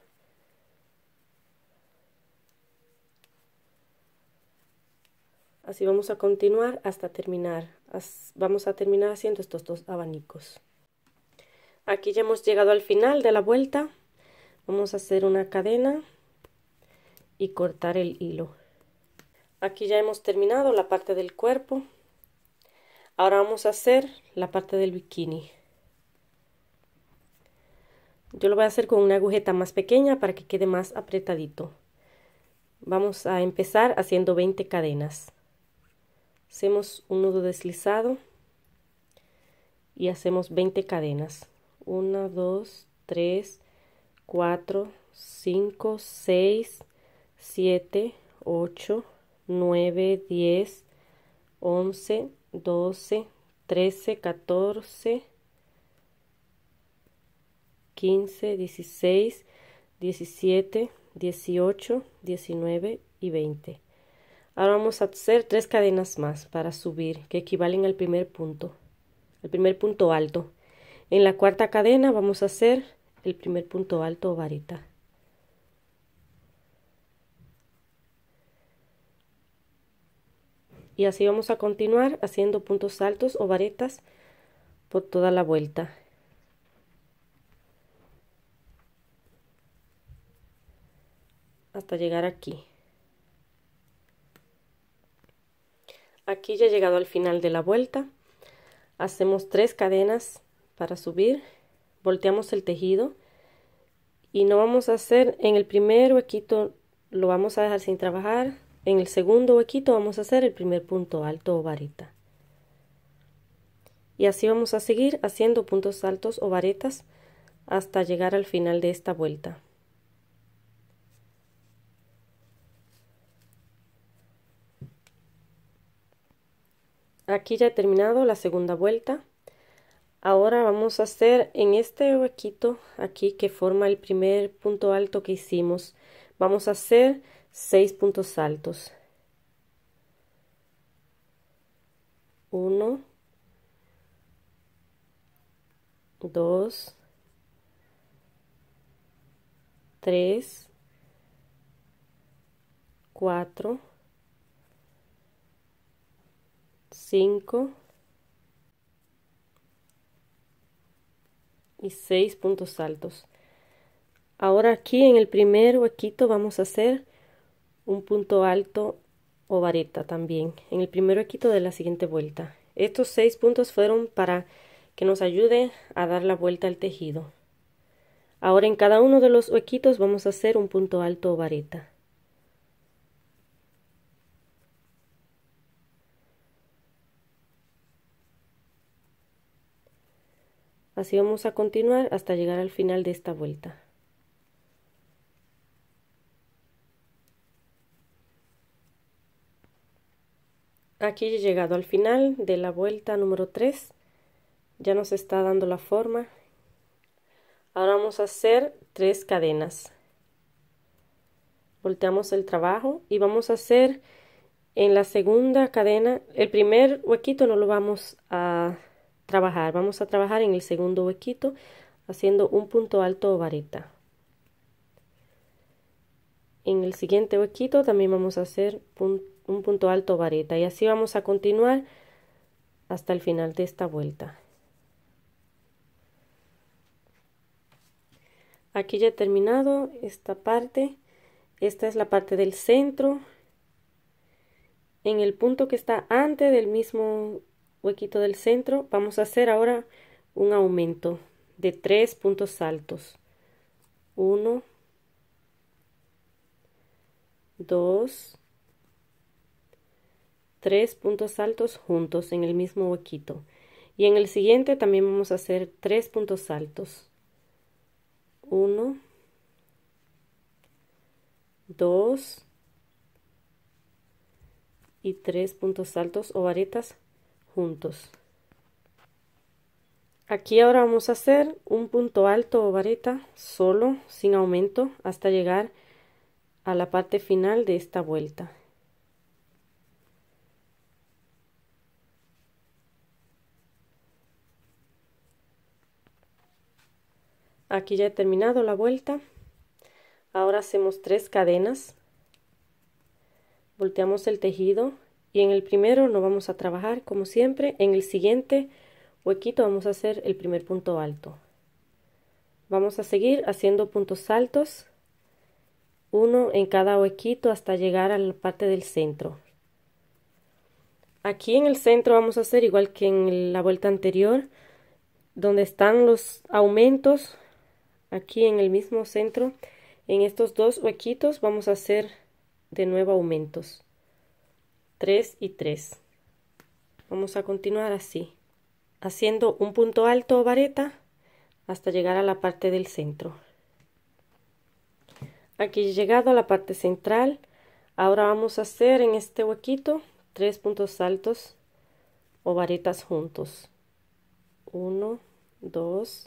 Así vamos a continuar hasta terminar. Vamos a terminar haciendo estos 2 abanicos. Aquí ya hemos llegado al final de la vuelta. Vamos a hacer una cadena y cortar el hilo. Aquí ya hemos terminado la parte del cuerpo. Ahora vamos a hacer la parte del bikini. Yo lo voy a hacer con una agujeta más pequeña para que quede más apretadito. Vamos a empezar haciendo 20 cadenas. Hacemos un nudo deslizado y hacemos 20 cadenas. 1, 2, 3, 4, 5, 6, 7, 8, 9, 10, 11, 12, 13, 14, 15, 16, 17, 18, 19 y 20. Ahora vamos a hacer 3 cadenas más para subir, que equivalen al primer punto alto. En la cuarta cadena vamos a hacer el primer punto alto o vareta. Y así vamos a continuar haciendo puntos altos o varetas por toda la vuelta. Hasta llegar aquí. Aquí ya he llegado al final de la vuelta. Hacemos 3 cadenas para subir. Volteamos el tejido. Y no vamos a hacer en el primer huequito, lo vamos a dejar sin trabajar. En el segundo huequito vamos a hacer el primer punto alto o vareta. Y así vamos a seguir haciendo puntos altos o varetas hasta llegar al final de esta vuelta. Aquí ya he terminado la segunda vuelta. Ahora vamos a hacer en este huequito aquí que forma el primer punto alto que hicimos, vamos a hacer 6 puntos altos. 1, 2, 3, 4, 5 y 6 puntos altos. Ahora aquí en el primer huequito vamos a hacer un punto alto o vareta también en el primer huequito de la siguiente vuelta. Estos 6 puntos fueron para que nos ayude a dar la vuelta al tejido. Ahora en cada uno de los huequitos vamos a hacer un punto alto o vareta. Así vamos a continuar hasta llegar al final de esta vuelta. Aquí he llegado al final de la vuelta número 3. Ya nos está dando la forma. Ahora vamos a hacer 3 cadenas. Volteamos el trabajo y vamos a hacer en la segunda cadena, el primer huequito no lo vamos a trabajar, vamos a trabajar en el segundo huequito haciendo un punto alto o vareta. En el siguiente huequito también vamos a hacer un punto alto o vareta y así vamos a continuar hasta el final de esta vuelta. Aquí ya he terminado esta parte. Esta es la parte del centro. En el punto que está antes del mismo huequito del centro vamos a hacer ahora un aumento de 3 puntos altos. 1, 2, 3 puntos altos juntos en el mismo huequito. Y en el siguiente también vamos a hacer 3 puntos altos. 1, 2 y 3 puntos altos o varetas juntos. Aquí ahora vamos a hacer un punto alto o vareta solo, sin aumento, hasta llegar a la parte final de esta vuelta. Aquí ya he terminado la vuelta. Ahora hacemos 3 cadenas, volteamos el tejido y en el primero no vamos a trabajar como siempre. En el siguiente huequito vamos a hacer el primer punto alto. Vamos a seguir haciendo puntos altos, uno en cada huequito hasta llegar a la parte del centro. Aquí en el centro vamos a hacer igual que en la vuelta anterior, donde están los aumentos. Aquí en el mismo centro, en estos dos huequitos vamos a hacer de nuevo aumentos, 3 y 3. Vamos a continuar así, haciendo un punto alto o vareta hasta llegar a la parte del centro. Aquí he llegado a la parte central. Ahora vamos a hacer en este huequito 3 puntos altos o varetas juntos, 1, 2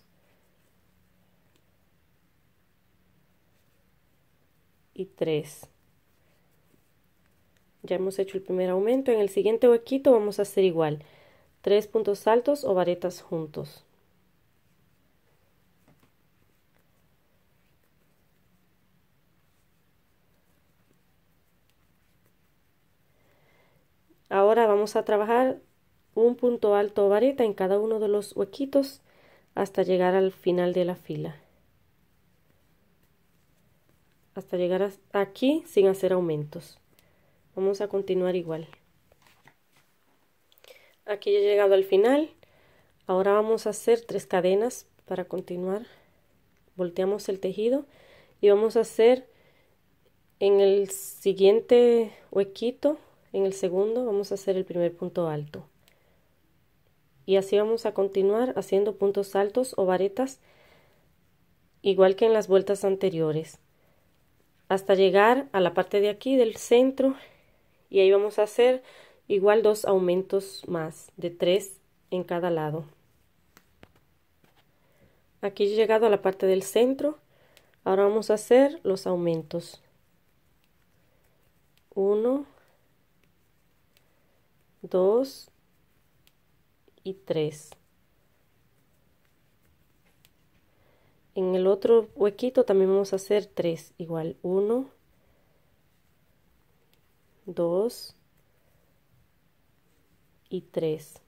y 3. Ya hemos hecho el primer aumento. En el siguiente huequito vamos a hacer igual, 3 puntos altos o varetas juntos. Ahora vamos a trabajar un punto alto o vareta en cada uno de los huequitos hasta llegar al final de la fila. Hasta llegar aquí sin hacer aumentos. Vamos a continuar igual. Aquí ya he llegado al final. Ahora vamos a hacer 3 cadenas para continuar. Volteamos el tejido y vamos a hacer en el siguiente huequito, en el segundo, vamos a hacer el primer punto alto. Y así vamos a continuar haciendo puntos altos o varetas, igual que en las vueltas anteriores, hasta llegar a la parte de aquí del centro, y ahí vamos a hacer igual 2 aumentos más de 3 en cada lado. Aquí he llegado a la parte del centro. Ahora vamos a hacer los aumentos, 1, 2 y 3. En el otro huequito también vamos a hacer 3, igual 1, 2 y 3.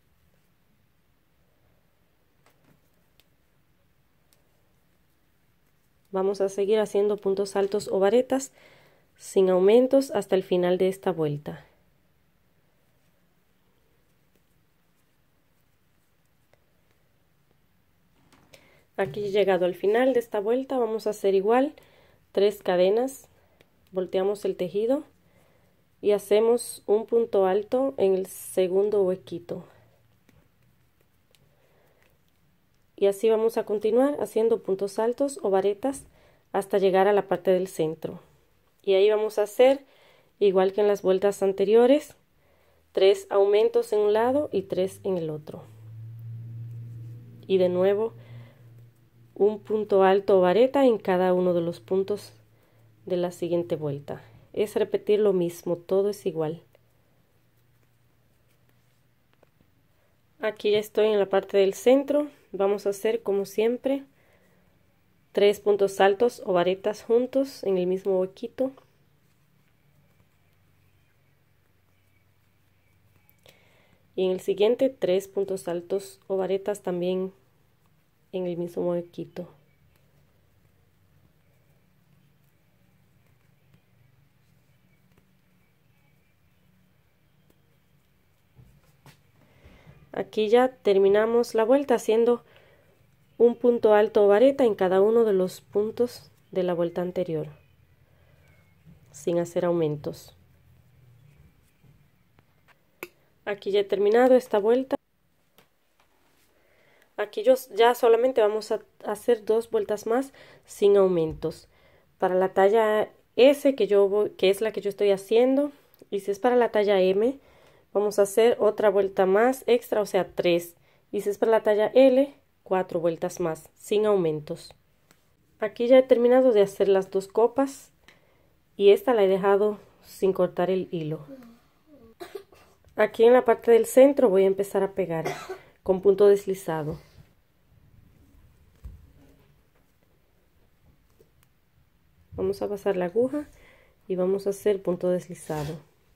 Vamos a seguir haciendo puntos altos o varetas sin aumentos hasta el final de esta vuelta. Aquí he llegado al final de esta vuelta. Vamos a hacer igual 3 cadenas, volteamos el tejido y hacemos un punto alto en el segundo huequito. Y así vamos a continuar haciendo puntos altos o varetas hasta llegar a la parte del centro. Y ahí vamos a hacer igual que en las vueltas anteriores, 3 aumentos en un lado y 3 en el otro. Y de nuevo un punto alto o vareta en cada uno de los puntos de la siguiente vuelta. Es repetir lo mismo, todo es igual. Aquí ya estoy en la parte del centro. Vamos a hacer como siempre 3 puntos altos o varetas juntos en el mismo huequito. Y en el siguiente 3 puntos altos o varetas también en el mismo huequito. Aquí ya terminamos la vuelta haciendo un punto alto o vareta en cada uno de los puntos de la vuelta anterior, sin hacer aumentos. Aquí ya he terminado esta vuelta. Aquí ya solamente vamos a hacer 2 vueltas más sin aumentos. Para la talla S, que es la que yo estoy haciendo. Y si es para la talla M, vamos a hacer otra vuelta más extra, o sea 3. Y si es para la talla L, 4 vueltas más, sin aumentos. Aquí ya he terminado de hacer las 2 copas. Y esta la he dejado sin cortar el hilo. Aquí en la parte del centro voy a empezar a pegar con punto deslizado. Vamos a pasar la aguja y vamos a hacer punto deslizado.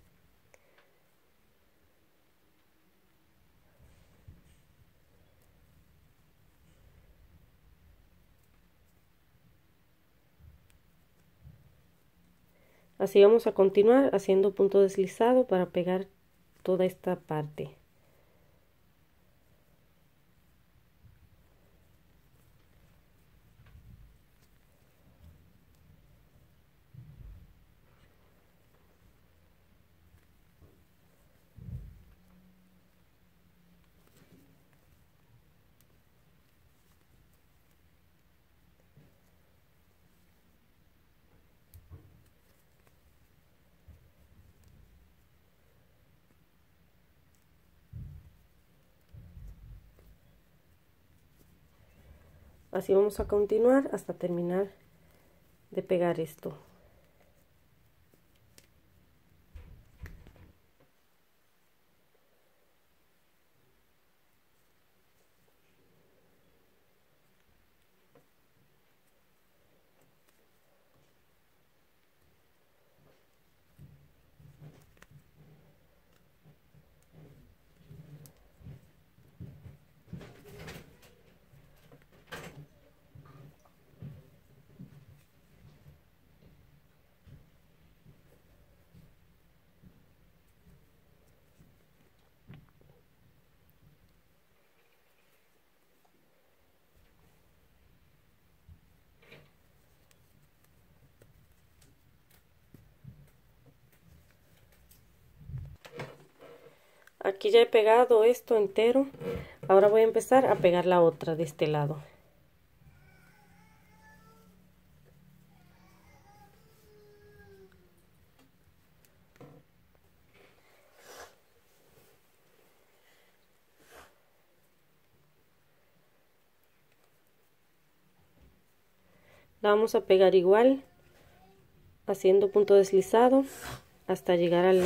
Así vamos a continuar haciendo punto deslizado para pegar toda esta parte. Así vamos a continuar hasta terminar de pegar esto. Aquí ya he pegado esto entero. Ahora voy a empezar a pegar la otra de este lado. La vamos a pegar igual, haciendo punto deslizado hasta llegar al...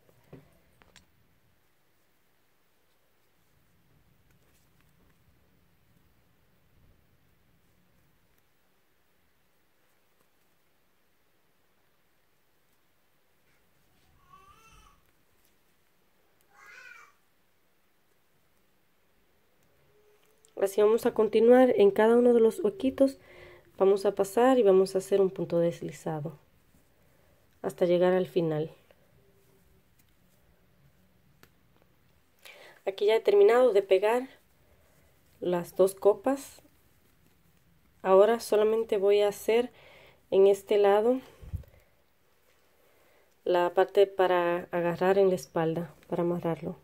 Así vamos a continuar en cada uno de los huequitos. Vamos a pasar y vamos a hacer un punto deslizado hasta llegar al final. Aquí ya he terminado de pegar las 2 copas. Ahora solamente voy a hacer en este lado la parte para agarrar en la espalda, para amarrarlo.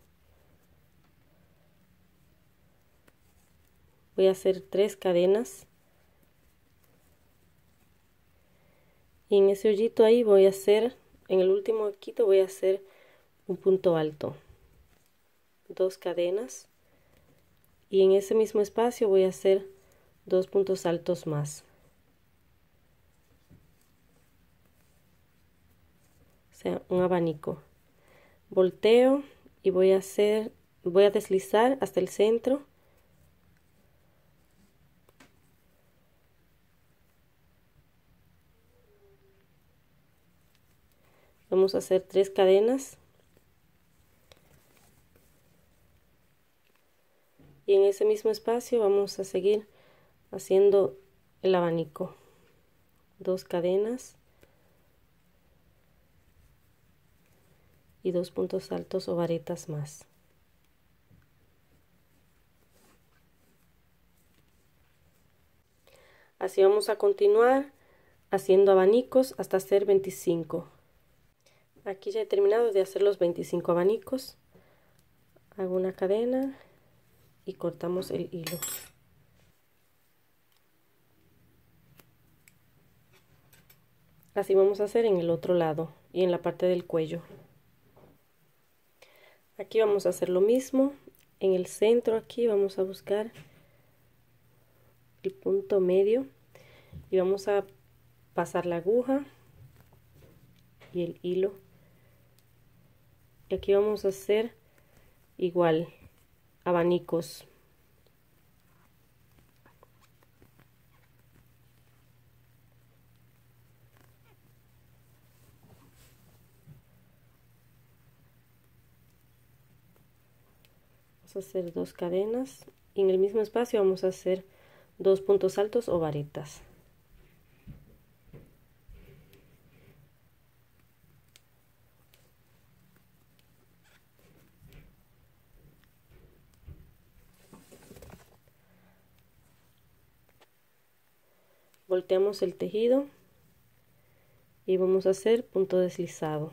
Voy a hacer 3 cadenas. Y en ese hoyito ahí voy a hacer, en el último huequito voy a hacer un punto alto. 2 cadenas. Y en ese mismo espacio voy a hacer 2 puntos altos más. O sea, un abanico. Volteo y voy a deslizar hasta el centro. Vamos a hacer 3 cadenas. Y en ese mismo espacio vamos a seguir haciendo el abanico. 2 cadenas. Y 2 puntos altos o varetas más. Así vamos a continuar haciendo abanicos hasta hacer 25. Aquí ya he terminado de hacer los 25 abanicos. Hago una cadena y cortamos el hilo. Así vamos a hacer en el otro lado y en la parte del cuello. Aquí vamos a hacer lo mismo. En el centro aquí vamos a buscar el punto medio y vamos a pasar la aguja y el hilo. Y aquí vamos a hacer igual abanicos. Vamos a hacer 2 cadenas y en el mismo espacio vamos a hacer 2 puntos altos o varetas. Volteamos el tejido y vamos a hacer punto deslizado.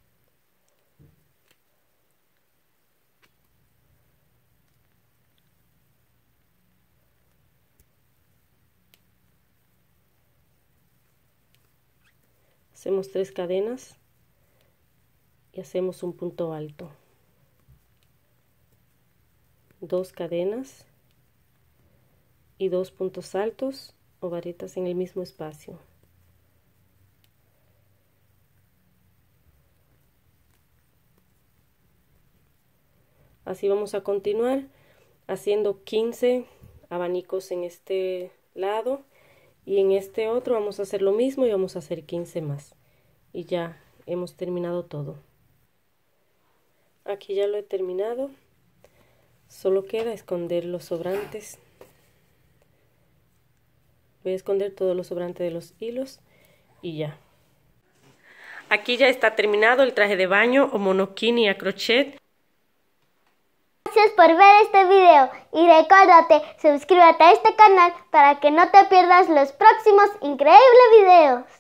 Hacemos 3 cadenas y hacemos un punto alto. 2 cadenas y 2 puntos altos o varetas en el mismo espacio. Así vamos a continuar haciendo 15 abanicos en este lado y en este otro vamos a hacer lo mismo y vamos a hacer 15 más y ya hemos terminado todo. Aquí ya lo he terminado, solo queda esconder los sobrantes. Voy a esconder todo lo sobrante de los hilos y ya. Aquí ya está terminado el traje de baño o monokini a crochet. Gracias por ver este video y recuérdate, suscríbete a este canal para que no te pierdas los próximos increíbles videos.